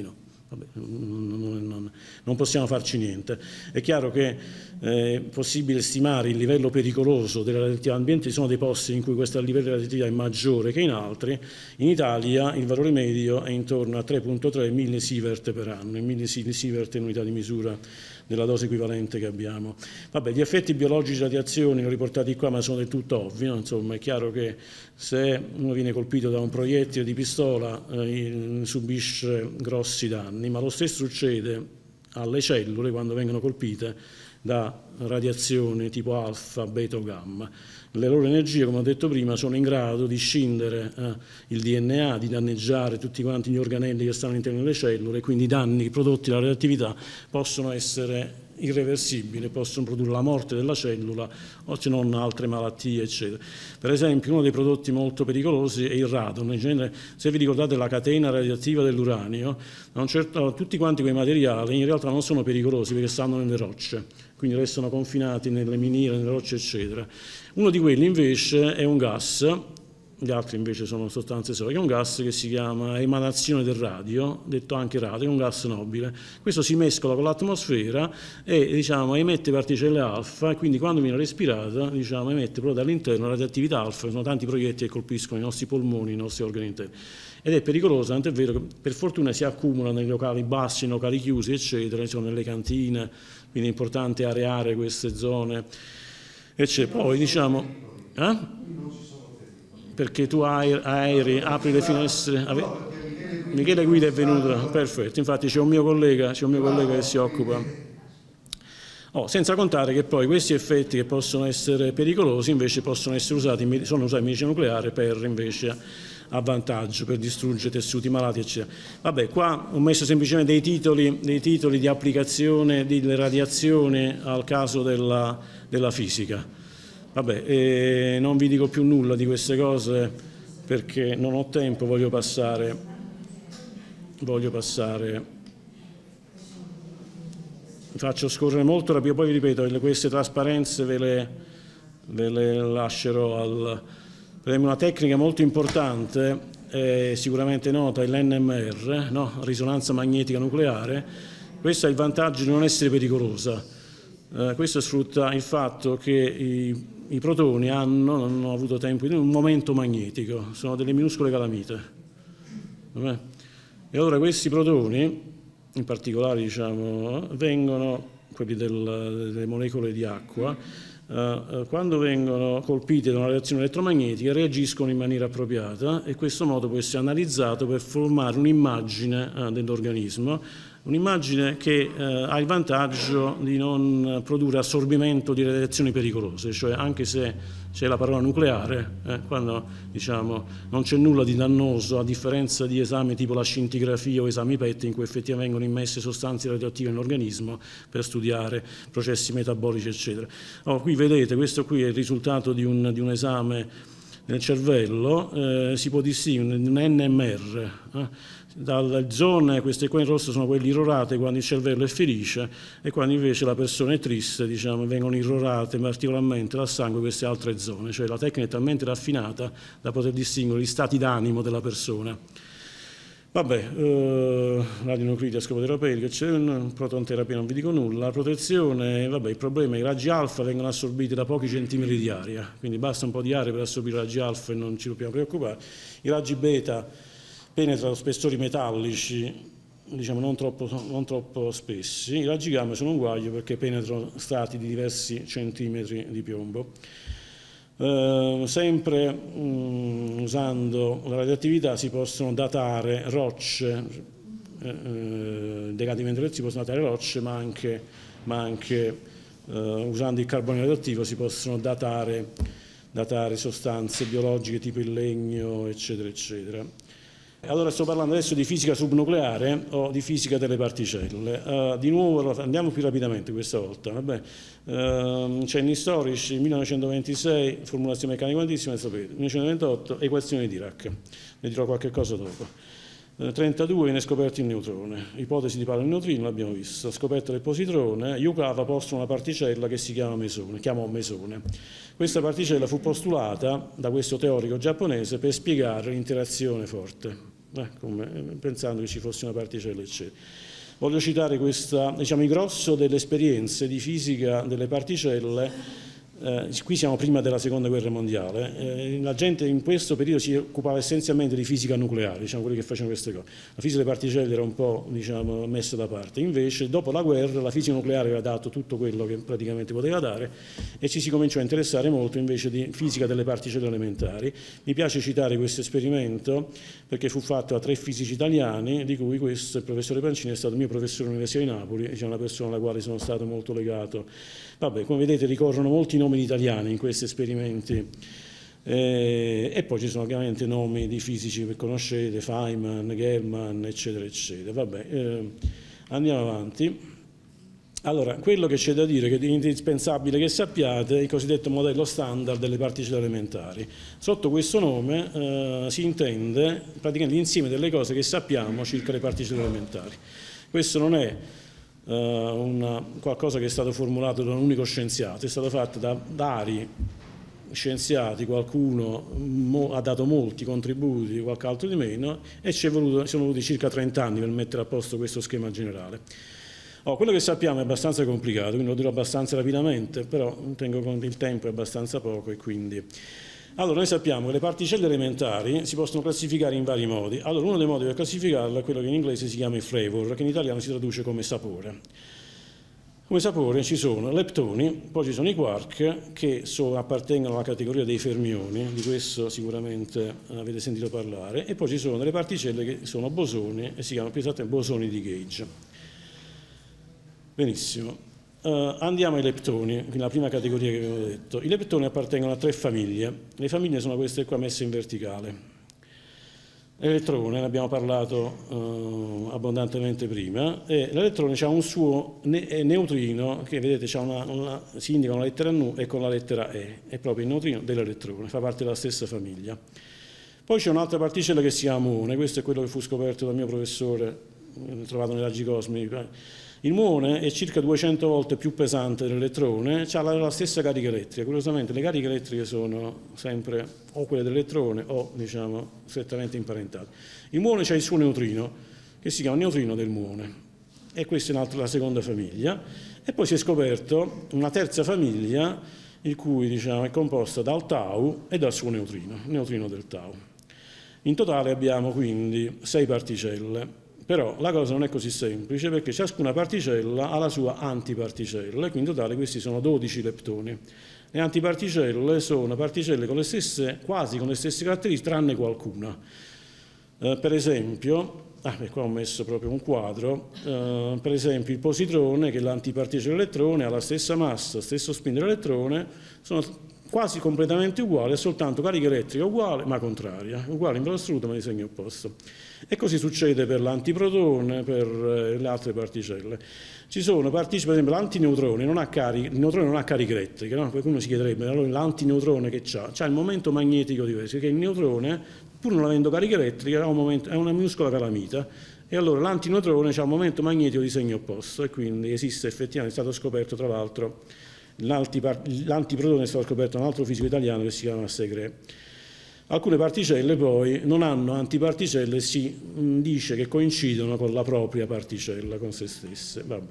Vabbè, non, non, non possiamo farci niente. È chiaro che è possibile stimare il livello pericoloso della radioattività ambiente, ci sono dei posti in cui questo livello di radioattività è maggiore che in altri. In Italia il valore medio è intorno a tre virgola tre millisievert per anno, il millisievert è unità di misura della dose equivalente che abbiamo. Vabbè, gli effetti biologici di radiazioni li ho riportati qua, ma sono del tutto ovvi, no? Insomma, è chiaro che se uno viene colpito da un proiettile di pistola eh, subisce grossi danni, ma lo stesso succede alle cellule quando vengono colpite da radiazioni tipo alfa, beta o gamma. Le loro energie, come ho detto prima, sono in grado di scindere eh, il D N A, di danneggiare tutti quanti gli organelli che stanno all'interno delle cellule, quindi i danni prodotti dalla radioattività possono essere irreversibili, possono produrre la morte della cellula o se non altre malattie, eccetera. Per esempio, uno dei prodotti molto pericolosi è il radon. In genere, se vi ricordate la catena radioattiva dell'uranio, certo, tutti quanti quei materiali in realtà non sono pericolosi perché stanno nelle rocce, quindi restano confinati nelle miniere, nelle rocce, eccetera. Uno di quelli invece è un gas, gli altri invece sono sostanze solide, è un gas che si chiama emanazione del radio, detto anche radio, è un gas nobile. Questo si mescola con l'atmosfera e diciamo, emette particelle alfa, e quindi quando viene respirata diciamo, emette proprio dall'interno radioattività alfa, sono tanti proiettili che colpiscono i nostri polmoni, i nostri organi interni. Ed è pericoloso, tant'è vero che per fortuna si accumula nei locali bassi, nei locali chiusi, eccetera, insomma, nelle cantine, quindi è importante areare queste zone, eccetera. Poi diciamo, eh? Perché tu aeri, aeri, apri le finestre. Ave... Michele Guida è venuto, perfetto, infatti c'è un mio collega, c'è un mio collega che si occupa. Oh, senza contare che poi questi effetti che possono essere pericolosi invece possono essere usati, sono usati in medicina nucleare per invece a vantaggio, per distruggere tessuti malati, eccetera. Vabbè, qua ho messo semplicemente dei titoli, dei titoli di applicazione delle radiazioni al caso della, della fisica. Vabbè, eh, non vi dico più nulla di queste cose perché non ho tempo, voglio passare, voglio passare, faccio scorrere molto rapido, poi vi ripeto, queste trasparenze ve le, ve le lascerò al... Una tecnica molto importante, è sicuramente nota, è l'N M R, no? Risonanza magnetica nucleare. Questo ha il vantaggio di non essere pericolosa. Eh, questo sfrutta il fatto che i, i protoni hanno, non ho avuto tempo, un momento magnetico, sono delle minuscole calamite. Vabbè. E allora questi protoni, in particolare diciamo, vengono, quelli del, delle molecole di acqua, Uh, quando vengono colpite da una reazione elettromagnetica reagiscono in maniera appropriata e questo modo può essere analizzato per formare un'immagine uh, dell'organismo, un'immagine che uh, ha il vantaggio di non produrre assorbimento di radiazioni pericolose, cioè anche se c'è la parola nucleare, eh, quando diciamo, non c'è nulla di dannoso, a differenza di esami tipo la scintigrafia o esami P E T in cui effettivamente vengono immesse sostanze radioattive nell'organismo per studiare processi metabolici, eccetera. Oh, qui vedete, questo qui è il risultato di un, di un esame nel cervello, eh, si può distinguere un N M R, eh, dalle zone, queste qua in rosso sono quelle irrorate quando il cervello è felice e quando invece la persona è triste, diciamo, vengono irrorate particolarmente dal sangue queste altre zone, cioè la tecnica è talmente raffinata da poter distinguere gli stati d'animo della persona. Vabbè, eh, radionuclide, scopo terapeutico, c'è un protonterapia, non vi dico nulla. La protezione, vabbè, il problema è che i raggi alfa vengono assorbiti da pochi centimetri di aria, quindi basta un po' di aria per assorbire i raggi alfa e non ci dobbiamo preoccupare. I raggi beta penetrano spessori metallici, diciamo non troppo, non troppo spessi. I raggi gamma sono un guaio perché penetrano strati di diversi centimetri di piombo. Uh, sempre um, usando la radioattività si possono datare rocce, eh, eh, decadimento si possono datare rocce, ma anche, ma anche uh, usando il carbonio radioattivo si possono datare, datare sostanze biologiche tipo il legno, eccetera, eccetera. Allora sto parlando adesso di fisica subnucleare o di fisica delle particelle. Uh, di nuovo andiamo più rapidamente questa volta. Vabbè. Uh, cenni storici, millenovecentoventisei, formulazione meccanica quantistica, sapete, millenovecentoventotto, equazione di Dirac. Ne dirò qualche cosa dopo. Uh, trentadue viene scoperto il neutrone, ipotesi di palo del neutrino, l'abbiamo visto, scoperta del positrone, Yukawa posta una particella che si chiama mesone, chiamò mesone. Questa particella fu postulata da questo teorico giapponese per spiegare l'interazione forte. eh, come, pensando che ci fosse una particella, eccetera. Voglio citare questa, diciamo, il grosso delle esperienze di fisica delle particelle. Eh, qui siamo prima della seconda guerra mondiale, eh, la gente in questo periodo si occupava essenzialmente di fisica nucleare, diciamo, quelli che facevano queste cose. La fisica delle particelle era un po', diciamo, messa da parte, invece dopo la guerra la fisica nucleare aveva dato tutto quello che praticamente poteva dare e ci si cominciò a interessare molto invece di fisica delle particelle elementari. Mi piace citare questo esperimento perché fu fatto da tre fisici italiani, di cui questo, il professore Pancini, è stato il mio professore all'Università di Napoli, diciamo, una persona alla quale sono stato molto legato. Vabbè, come vedete ricorrono molti nomi italiani in questi esperimenti eh, e poi ci sono ovviamente nomi di fisici che conoscete, Feynman, Gell-Mann, eccetera, eccetera. Vabbè, eh, andiamo avanti. Allora, quello che c'è da dire, che è indispensabile che sappiate, è il cosiddetto modello standard delle particelle elementari. Sotto questo nome eh, si intende praticamente l'insieme delle cose che sappiamo circa le particelle elementari. Questo non è Uh, una, qualcosa che è stato formulato da un unico scienziato, è stato fatto da vari scienziati, qualcuno mo, ha dato molti contributi, qualche altro di meno, e ci, è voluto, ci sono voluti circa trenta anni per mettere a posto questo schema generale. Oh, quello che sappiamo è abbastanza complicato, quindi lo dirò abbastanza rapidamente, però tengo conto il tempo è abbastanza poco e quindi... Allora, noi sappiamo che le particelle elementari si possono classificare in vari modi. Allora, uno dei modi per classificarla è quello che in inglese si chiama il flavor, che in italiano si traduce come sapore. Come sapore ci sono leptoni, poi ci sono i quark, che so, appartengono alla categoria dei fermioni, di questo sicuramente avete sentito parlare, e poi ci sono le particelle che sono bosoni, e si chiamano più esattamente bosoni di Gauge. Benissimo. Uh, andiamo ai leptoni, quindi la prima categoria che avevo detto. I leptoni appartengono a tre famiglie. Le famiglie sono queste qua messe in verticale. L'elettrone, ne abbiamo parlato uh, abbondantemente prima, e l'elettrone ha un suo ne neutrino che vedete una, una, si indica con la lettera nu e con la lettera E, è proprio il neutrino dell'elettrone, fa parte della stessa famiglia. Poi c'è un'altra particella che si chiama muone, questo è quello che fu scoperto dal mio professore, trovato nei raggi cosmici. Il muone è circa duecento volte più pesante dell'elettrone, ha la, la stessa carica elettrica. Curiosamente le cariche elettriche sono sempre o quelle dell'elettrone o, diciamo, strettamente imparentate. Il muone ha il suo neutrino, che si chiama neutrino del muone, e questa è la seconda famiglia. E poi si è scoperto una terza famiglia, il cui, diciamo, è composta dal tau e dal suo neutrino, il neutrino del tau. In totale abbiamo quindi sei particelle. Però la cosa non è così semplice perché ciascuna particella ha la sua antiparticella, quindi in totale questi sono dodici leptoni. Le antiparticelle sono particelle con le stesse, quasi con le stesse caratteristiche, tranne qualcuna. Eh, per esempio, ah, qua ho messo proprio un quadro, eh, per esempio il positrone, che è l'antiparticella dell'elettrone, ha la stessa massa, stesso spin dell'elettrone, sono quasi completamente uguali, è soltanto carica elettrica uguale ma contraria, uguale in valore assoluto ma di segno opposto. E così succede per l'antiprotone, per eh, le altre particelle. Ci sono particelle, per esempio l'antineutrone non ha carica, il neutrone non ha carica elettrica, no? Qualcuno si chiederebbe, allora l'antineutrone che c'ha? C'ha il momento magnetico diverso, perché il neutrone, pur non avendo carica elettrica, ha un momento, è una minuscola calamita, e allora l'antineutrone ha un momento magnetico di segno opposto, e quindi esiste effettivamente, è stato scoperto tra l'altro, l'antiprotone è stato scoperto da un altro fisico italiano che si chiama Segre. Alcune particelle poi non hanno antiparticelle, si dice che coincidono con la propria particella, con se stesse. Vabbè.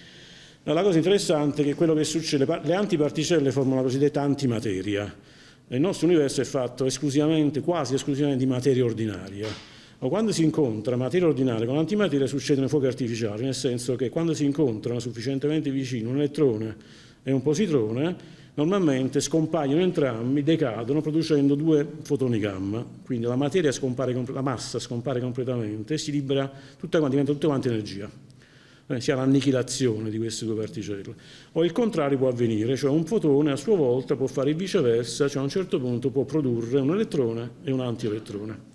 La cosa interessante è che quello che succede, le antiparticelle formano la cosiddetta antimateria. Il nostro universo è fatto esclusivamente, quasi esclusivamente di materia ordinaria. O quando si incontra materia ordinaria con antimateria succedono fuochi artificiali, nel senso che quando si incontrano sufficientemente vicino un elettrone e un positrone, normalmente scompaiono entrambi, decadono producendo due fotoni gamma, quindi la materia scompare, la massa scompare completamente e si libera, tutta quanti, diventa tutta quanta energia, eh, si ha l'annichilazione di queste due particelle. O il contrario può avvenire, cioè un fotone a sua volta può fare il viceversa, cioè a un certo punto può produrre un elettrone e un antielettrone.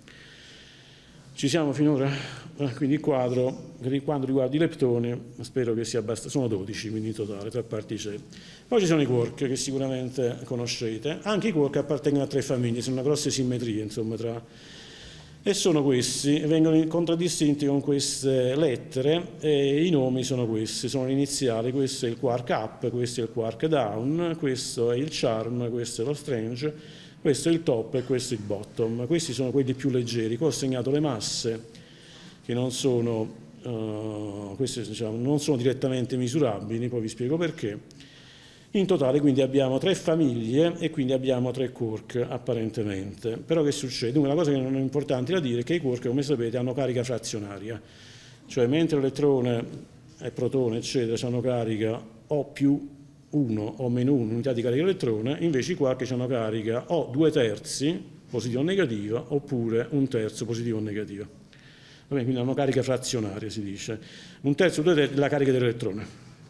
Ci siamo finora? Quindi il quadro, quando riguarda i leptoni, spero che sia abbastanza, sono dodici quindi in totale, tre particelle. Poi ci sono i quark che sicuramente conoscete, anche i quark appartengono a tre famiglie, sono una grossa simmetria insomma tra... E sono questi, vengono contraddistinti con queste lettere e i nomi sono questi, sono gli iniziali, questo è il quark up, questo è il quark down, questo è il charm, questo è lo strange, Questo è il top e questo è il bottom. Questi sono quelli più leggeri. Qua ho segnato le masse che non sono, uh, queste, diciamo, non sono direttamente misurabili, poi vi spiego perché. In totale quindi abbiamo tre famiglie e quindi abbiamo tre quark apparentemente. Però che succede? Una cosa che non è importante da dire è che i quark, come sapete, hanno carica frazionaria. Cioè mentre l'elettrone e protone eccetera hanno carica O più uno o meno uno unità di carica elettrone, invece i quark hanno carica o due terzi positiva o negativa oppure un terzo positivo o negativa. Vabbè, quindi hanno carica frazionaria, si dice. Un terzo o due terzi della carica dell'elettrone.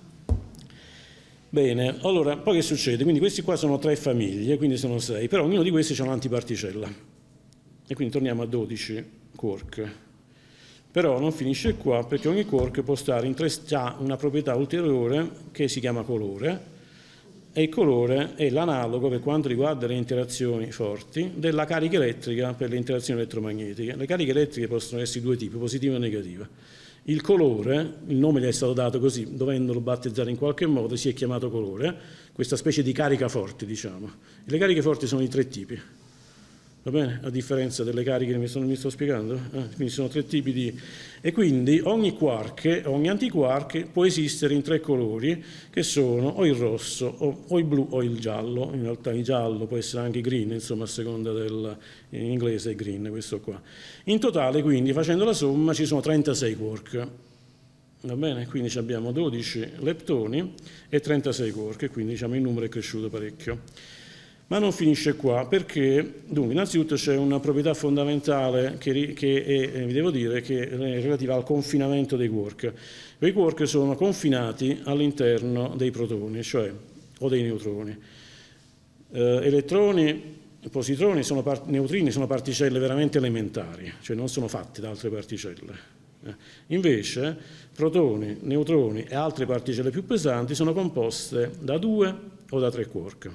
Bene, allora, poi che succede? Quindi questi qua sono tre famiglie, quindi sono sei, però ognuno di questi ha un'antiparticella. E quindi torniamo a dodici quark. Però non finisce qua, perché ogni quark può stare in tre, ha una proprietà ulteriore che si chiama colore, e il colore è l'analogo per quanto riguarda le interazioni forti della carica elettrica per le interazioni elettromagnetiche. Le cariche elettriche possono essere di due tipi, positiva e negativa. Il colore, il nome gli è stato dato così, dovendolo battezzare in qualche modo, si è chiamato colore, questa specie di carica forte, diciamo. E le cariche forti sono di tre tipi. Va bene? A differenza delle cariche che mi, sono, mi sto spiegando? Eh, quindi sono tre tipi di... E quindi ogni quark, ogni antiquark può esistere in tre colori, che sono o il rosso, o, o il blu, o il giallo. In realtà il giallo può essere anche green, insomma, a seconda del... in inglese è green, questo qua. In totale, quindi, facendo la somma, ci sono trentasei quark. Va bene? Quindi abbiamo dodici leptoni e trentasei quark, e quindi diciamo, il numero è cresciuto parecchio. Ma non finisce qua, perché, dunque, innanzitutto c'è una proprietà fondamentale che, che è, eh, vi devo dire, che è relativa al confinamento dei quark. I quark sono confinati all'interno dei protoni, cioè, o dei neutroni. Eh, elettroni, positroni, sono neutrini sono particelle veramente elementari, cioè non sono fatte da altre particelle. Eh. Invece, protoni, neutroni e altre particelle più pesanti sono composte da due o da tre quark.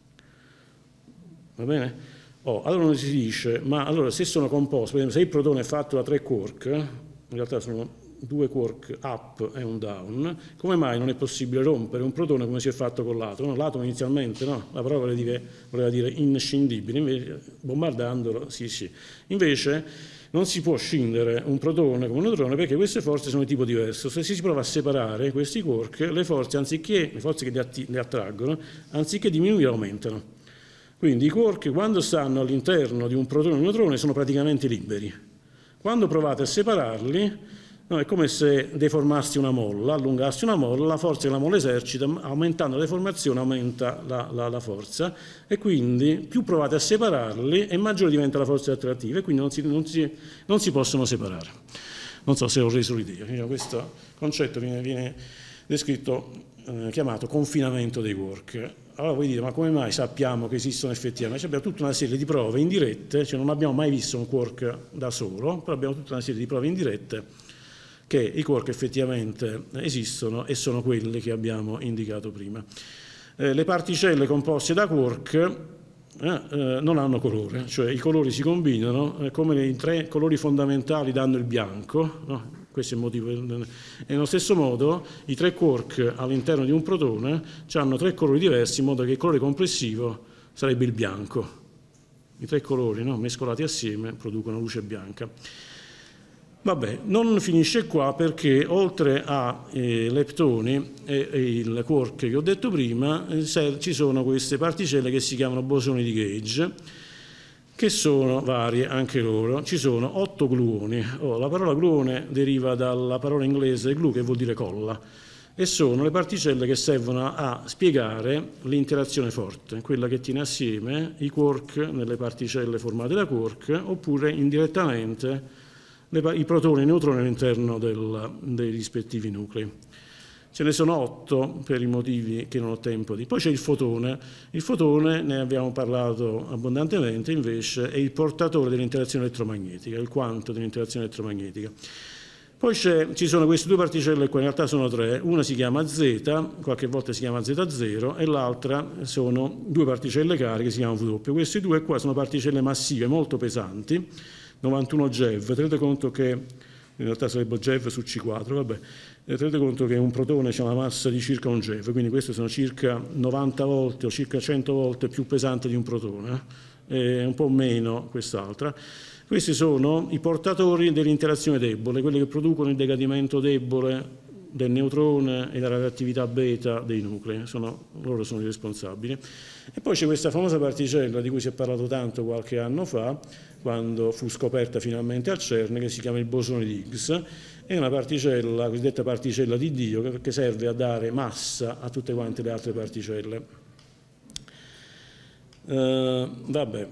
Va bene? Oh, allora si dice, ma allora se sono composti, per esempio se il protone è fatto da tre quark, in realtà sono due quark up e un down, come mai non è possibile rompere un protone come si è fatto con l'atomo? L'atomo inizialmente, no, la parola voleva dire, voleva dire inscindibile, invece, bombardandolo, sì sì. Invece non si può scindere un protone come un neutrone perché queste forze sono di tipo diverso. Se si prova a separare questi quark, le forze, anziché, le forze che li, atti, li attraggono, anziché diminuire, aumentano. Quindi i quark, quando stanno all'interno di un protone e un neutrone, sono praticamente liberi. Quando provate a separarli, no, è come se deformassi una molla, allungassi una molla, la forza che la molla esercita, aumentando la deformazione aumenta la, la, la forza, e quindi più provate a separarli e maggiore diventa la forza attrattiva, e quindi non si, non si, non si possono separare. Non so se ho reso l'idea. Questo concetto viene, viene descritto, eh, chiamato confinamento dei quark. Allora voi dite, ma come mai sappiamo che esistono effettivamente? Abbiamo tutta una serie di prove indirette, cioè non abbiamo mai visto un quark da solo, però abbiamo tutta una serie di prove indirette che i quark effettivamente esistono e sono quelli che abbiamo indicato prima. Eh, le particelle composte da quark eh, eh, non hanno colore, cioè i colori si combinano, eh, come i tre colori fondamentali danno il bianco, no? Questo è il motivo. E nello stesso modo i tre quark all'interno di un protone hanno tre colori diversi, in modo che il colore complessivo sarebbe il bianco. I tre colori, no, mescolati assieme producono luce bianca. Vabbè, non finisce qua, perché oltre ai leptoni e, e il quark che ho detto prima, eh, ci sono queste particelle che si chiamano bosoni di Gauge, che sono varie anche loro. Ci sono otto gluoni. Oh, la parola gluone deriva dalla parola inglese glue, che vuol dire colla, e sono le particelle che servono a spiegare l'interazione forte, quella che tiene assieme i quark nelle particelle formate da quark, oppure indirettamente le, i protoni e i neutroni all'interno dei rispettivi nuclei. Ce ne sono otto per i motivi che non ho tempo di... Poi c'è il fotone. Il fotone, ne abbiamo parlato abbondantemente, invece è il portatore dell'interazione elettromagnetica, il quanto dell'interazione elettromagnetica. Poi ci sono queste due particelle qua, in realtà sono tre. Una si chiama Z, qualche volta si chiama Z zero, e l'altra sono due particelle cariche che si chiamano W. Queste due qua sono particelle massive, molto pesanti, novantuno GeV. Tenete conto che, in realtà sarebbe GeV su C quattro, vabbè. Tenete conto che un protone ha una massa di circa un GeV, quindi queste sono circa novanta volte o circa cento volte più pesanti di un protone. e un po' meno quest'altra. Questi sono i portatori dell'interazione debole, quelli che producono il decadimento debole del neutrone e la radioattività beta dei nuclei, sono, loro sono i responsabili. E poi c'è questa famosa particella di cui si è parlato tanto qualche anno fa, quando fu scoperta finalmente al CERN, che si chiama il bosone di Higgs. È una particella, la cosiddetta particella di Dio, che serve a dare massa a tutte quante le altre particelle. Uh, vabbè.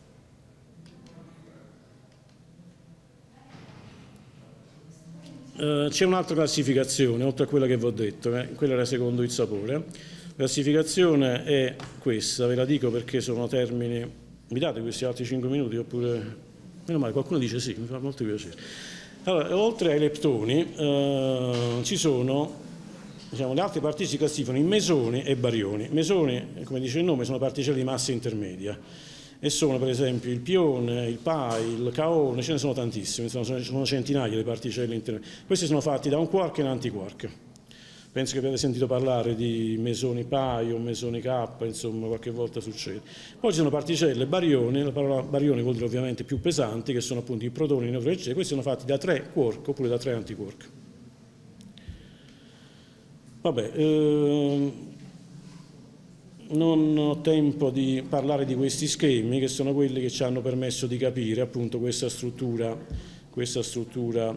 Uh, c'è un'altra classificazione, oltre a quella che vi ho detto, eh? Quella era secondo il sapore. La classificazione è questa, ve la dico perché sono termini. Mi date questi altri cinque minuti oppure. Meno male, qualcuno dice sì, mi fa molto piacere. Allora, oltre ai leptoni uh, ci sono, diciamo, le altre particelle si classificano in mesoni e barioni. Mesoni, come dice il nome, sono particelle di massa intermedia. E sono per esempio il pione, il pi, il kaone, ce ne sono tantissime, sono, sono centinaia le particelle intermedie. Questi sono fatti da un quark e un antiquark. Penso che avete sentito parlare di mesoni pi o mesoni K, insomma qualche volta succede. Poi ci sono particelle barioni, la parola barioni vuol dire ovviamente più pesanti, che sono appunto i protoni, i neutroni, eccetera. Questi sono fatti da tre quark oppure da tre antiquark. Vabbè, ehm, non ho tempo di parlare di questi schemi, che sono quelli che ci hanno permesso di capire appunto questa struttura, questa struttura,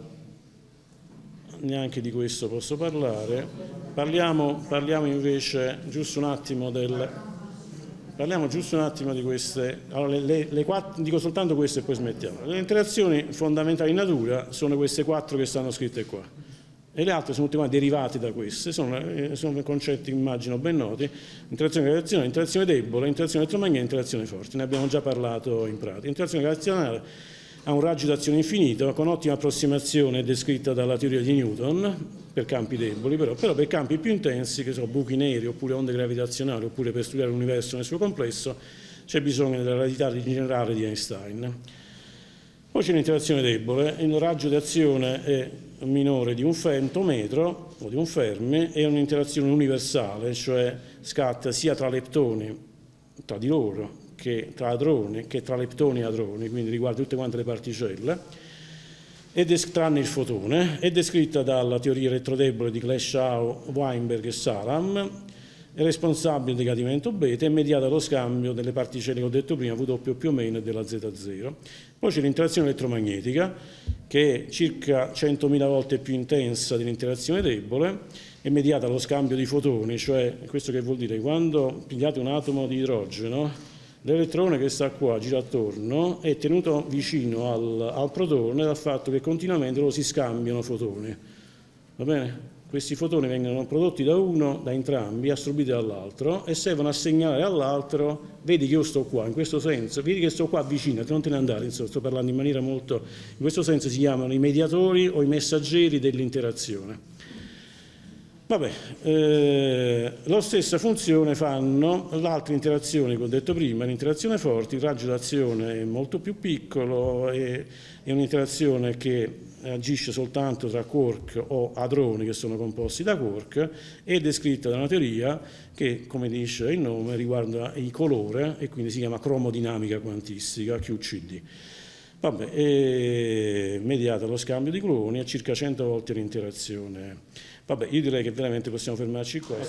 neanche di questo posso parlare. Parliamo, parliamo invece giusto un attimo del, parliamo giusto un attimo di queste, allora le, le, le quattro, dico soltanto queste e poi smettiamo. Le interazioni fondamentali in natura sono queste quattro che stanno scritte qua. E le altre sono tutte derivate da queste, sono, eh, sono concetti immagino ben noti: interazione gravitazionale, interazione debole, interazione elettromagnetica, interazione forte. Ne abbiamo già parlato in pratica. Interazione gravitazionale ha un raggio d'azione infinito, con ottima approssimazione descritta dalla teoria di Newton per campi deboli, però, però per campi più intensi, che sono buchi neri oppure onde gravitazionali, oppure per studiare l'universo nel suo complesso, c'è bisogno della relatività generale di Einstein. Poi c'è l'interazione debole, il raggio di azione è minore di un femtometro o di un Fermi, è un'interazione universale, cioè scatta sia tra leptoni, tra di loro, che tra hadroni, che tra leptoni e hadroni, quindi riguarda tutte quante le particelle, ed è, tranne il fotone, è descritta dalla teoria elettrodebole di Glashow, Weinberg e Salam, è responsabile del decadimento beta, è mediata dallo scambio delle particelle che ho detto prima, W più o meno e della Z zero. Poi c'è l'interazione elettromagnetica, che è circa centomila volte più intensa dell'interazione debole, è mediata dallo scambio di fotoni, cioè questo che vuol dire? Quando pigliate un atomo di idrogeno, l'elettrone che sta qua, gira attorno, è tenuto vicino al, al protone dal fatto che continuamente loro si scambiano fotoni. Va bene? Questi fotoni vengono prodotti da uno, da entrambi, assorbiti dall'altro e servono a segnalare all'altro: vedi che io sto qua, in questo senso, vedi che sto qua vicino, non te ne andare, insomma, sto parlando in maniera molto, in questo senso si chiamano i mediatori o i messaggeri dell'interazione. Vabbè, eh, la stessa funzione fanno le altre interazioni che ho detto prima, l'interazione forte, il raggio d'azione è molto più piccolo, è, è un'interazione che agisce soltanto tra quark o hadroni che sono composti da quark, è descritta da una teoria che, come dice il nome, riguarda il colore e quindi si chiama cromodinamica quantistica, Q C D. Vabbè, è mediata dallo scambio di gluoni a circa cento volte l'interazione. Vabbè, io direi che veramente possiamo fermarci qua.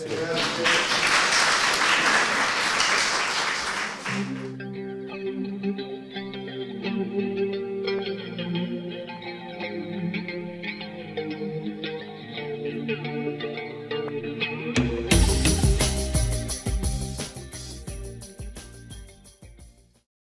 Grazie.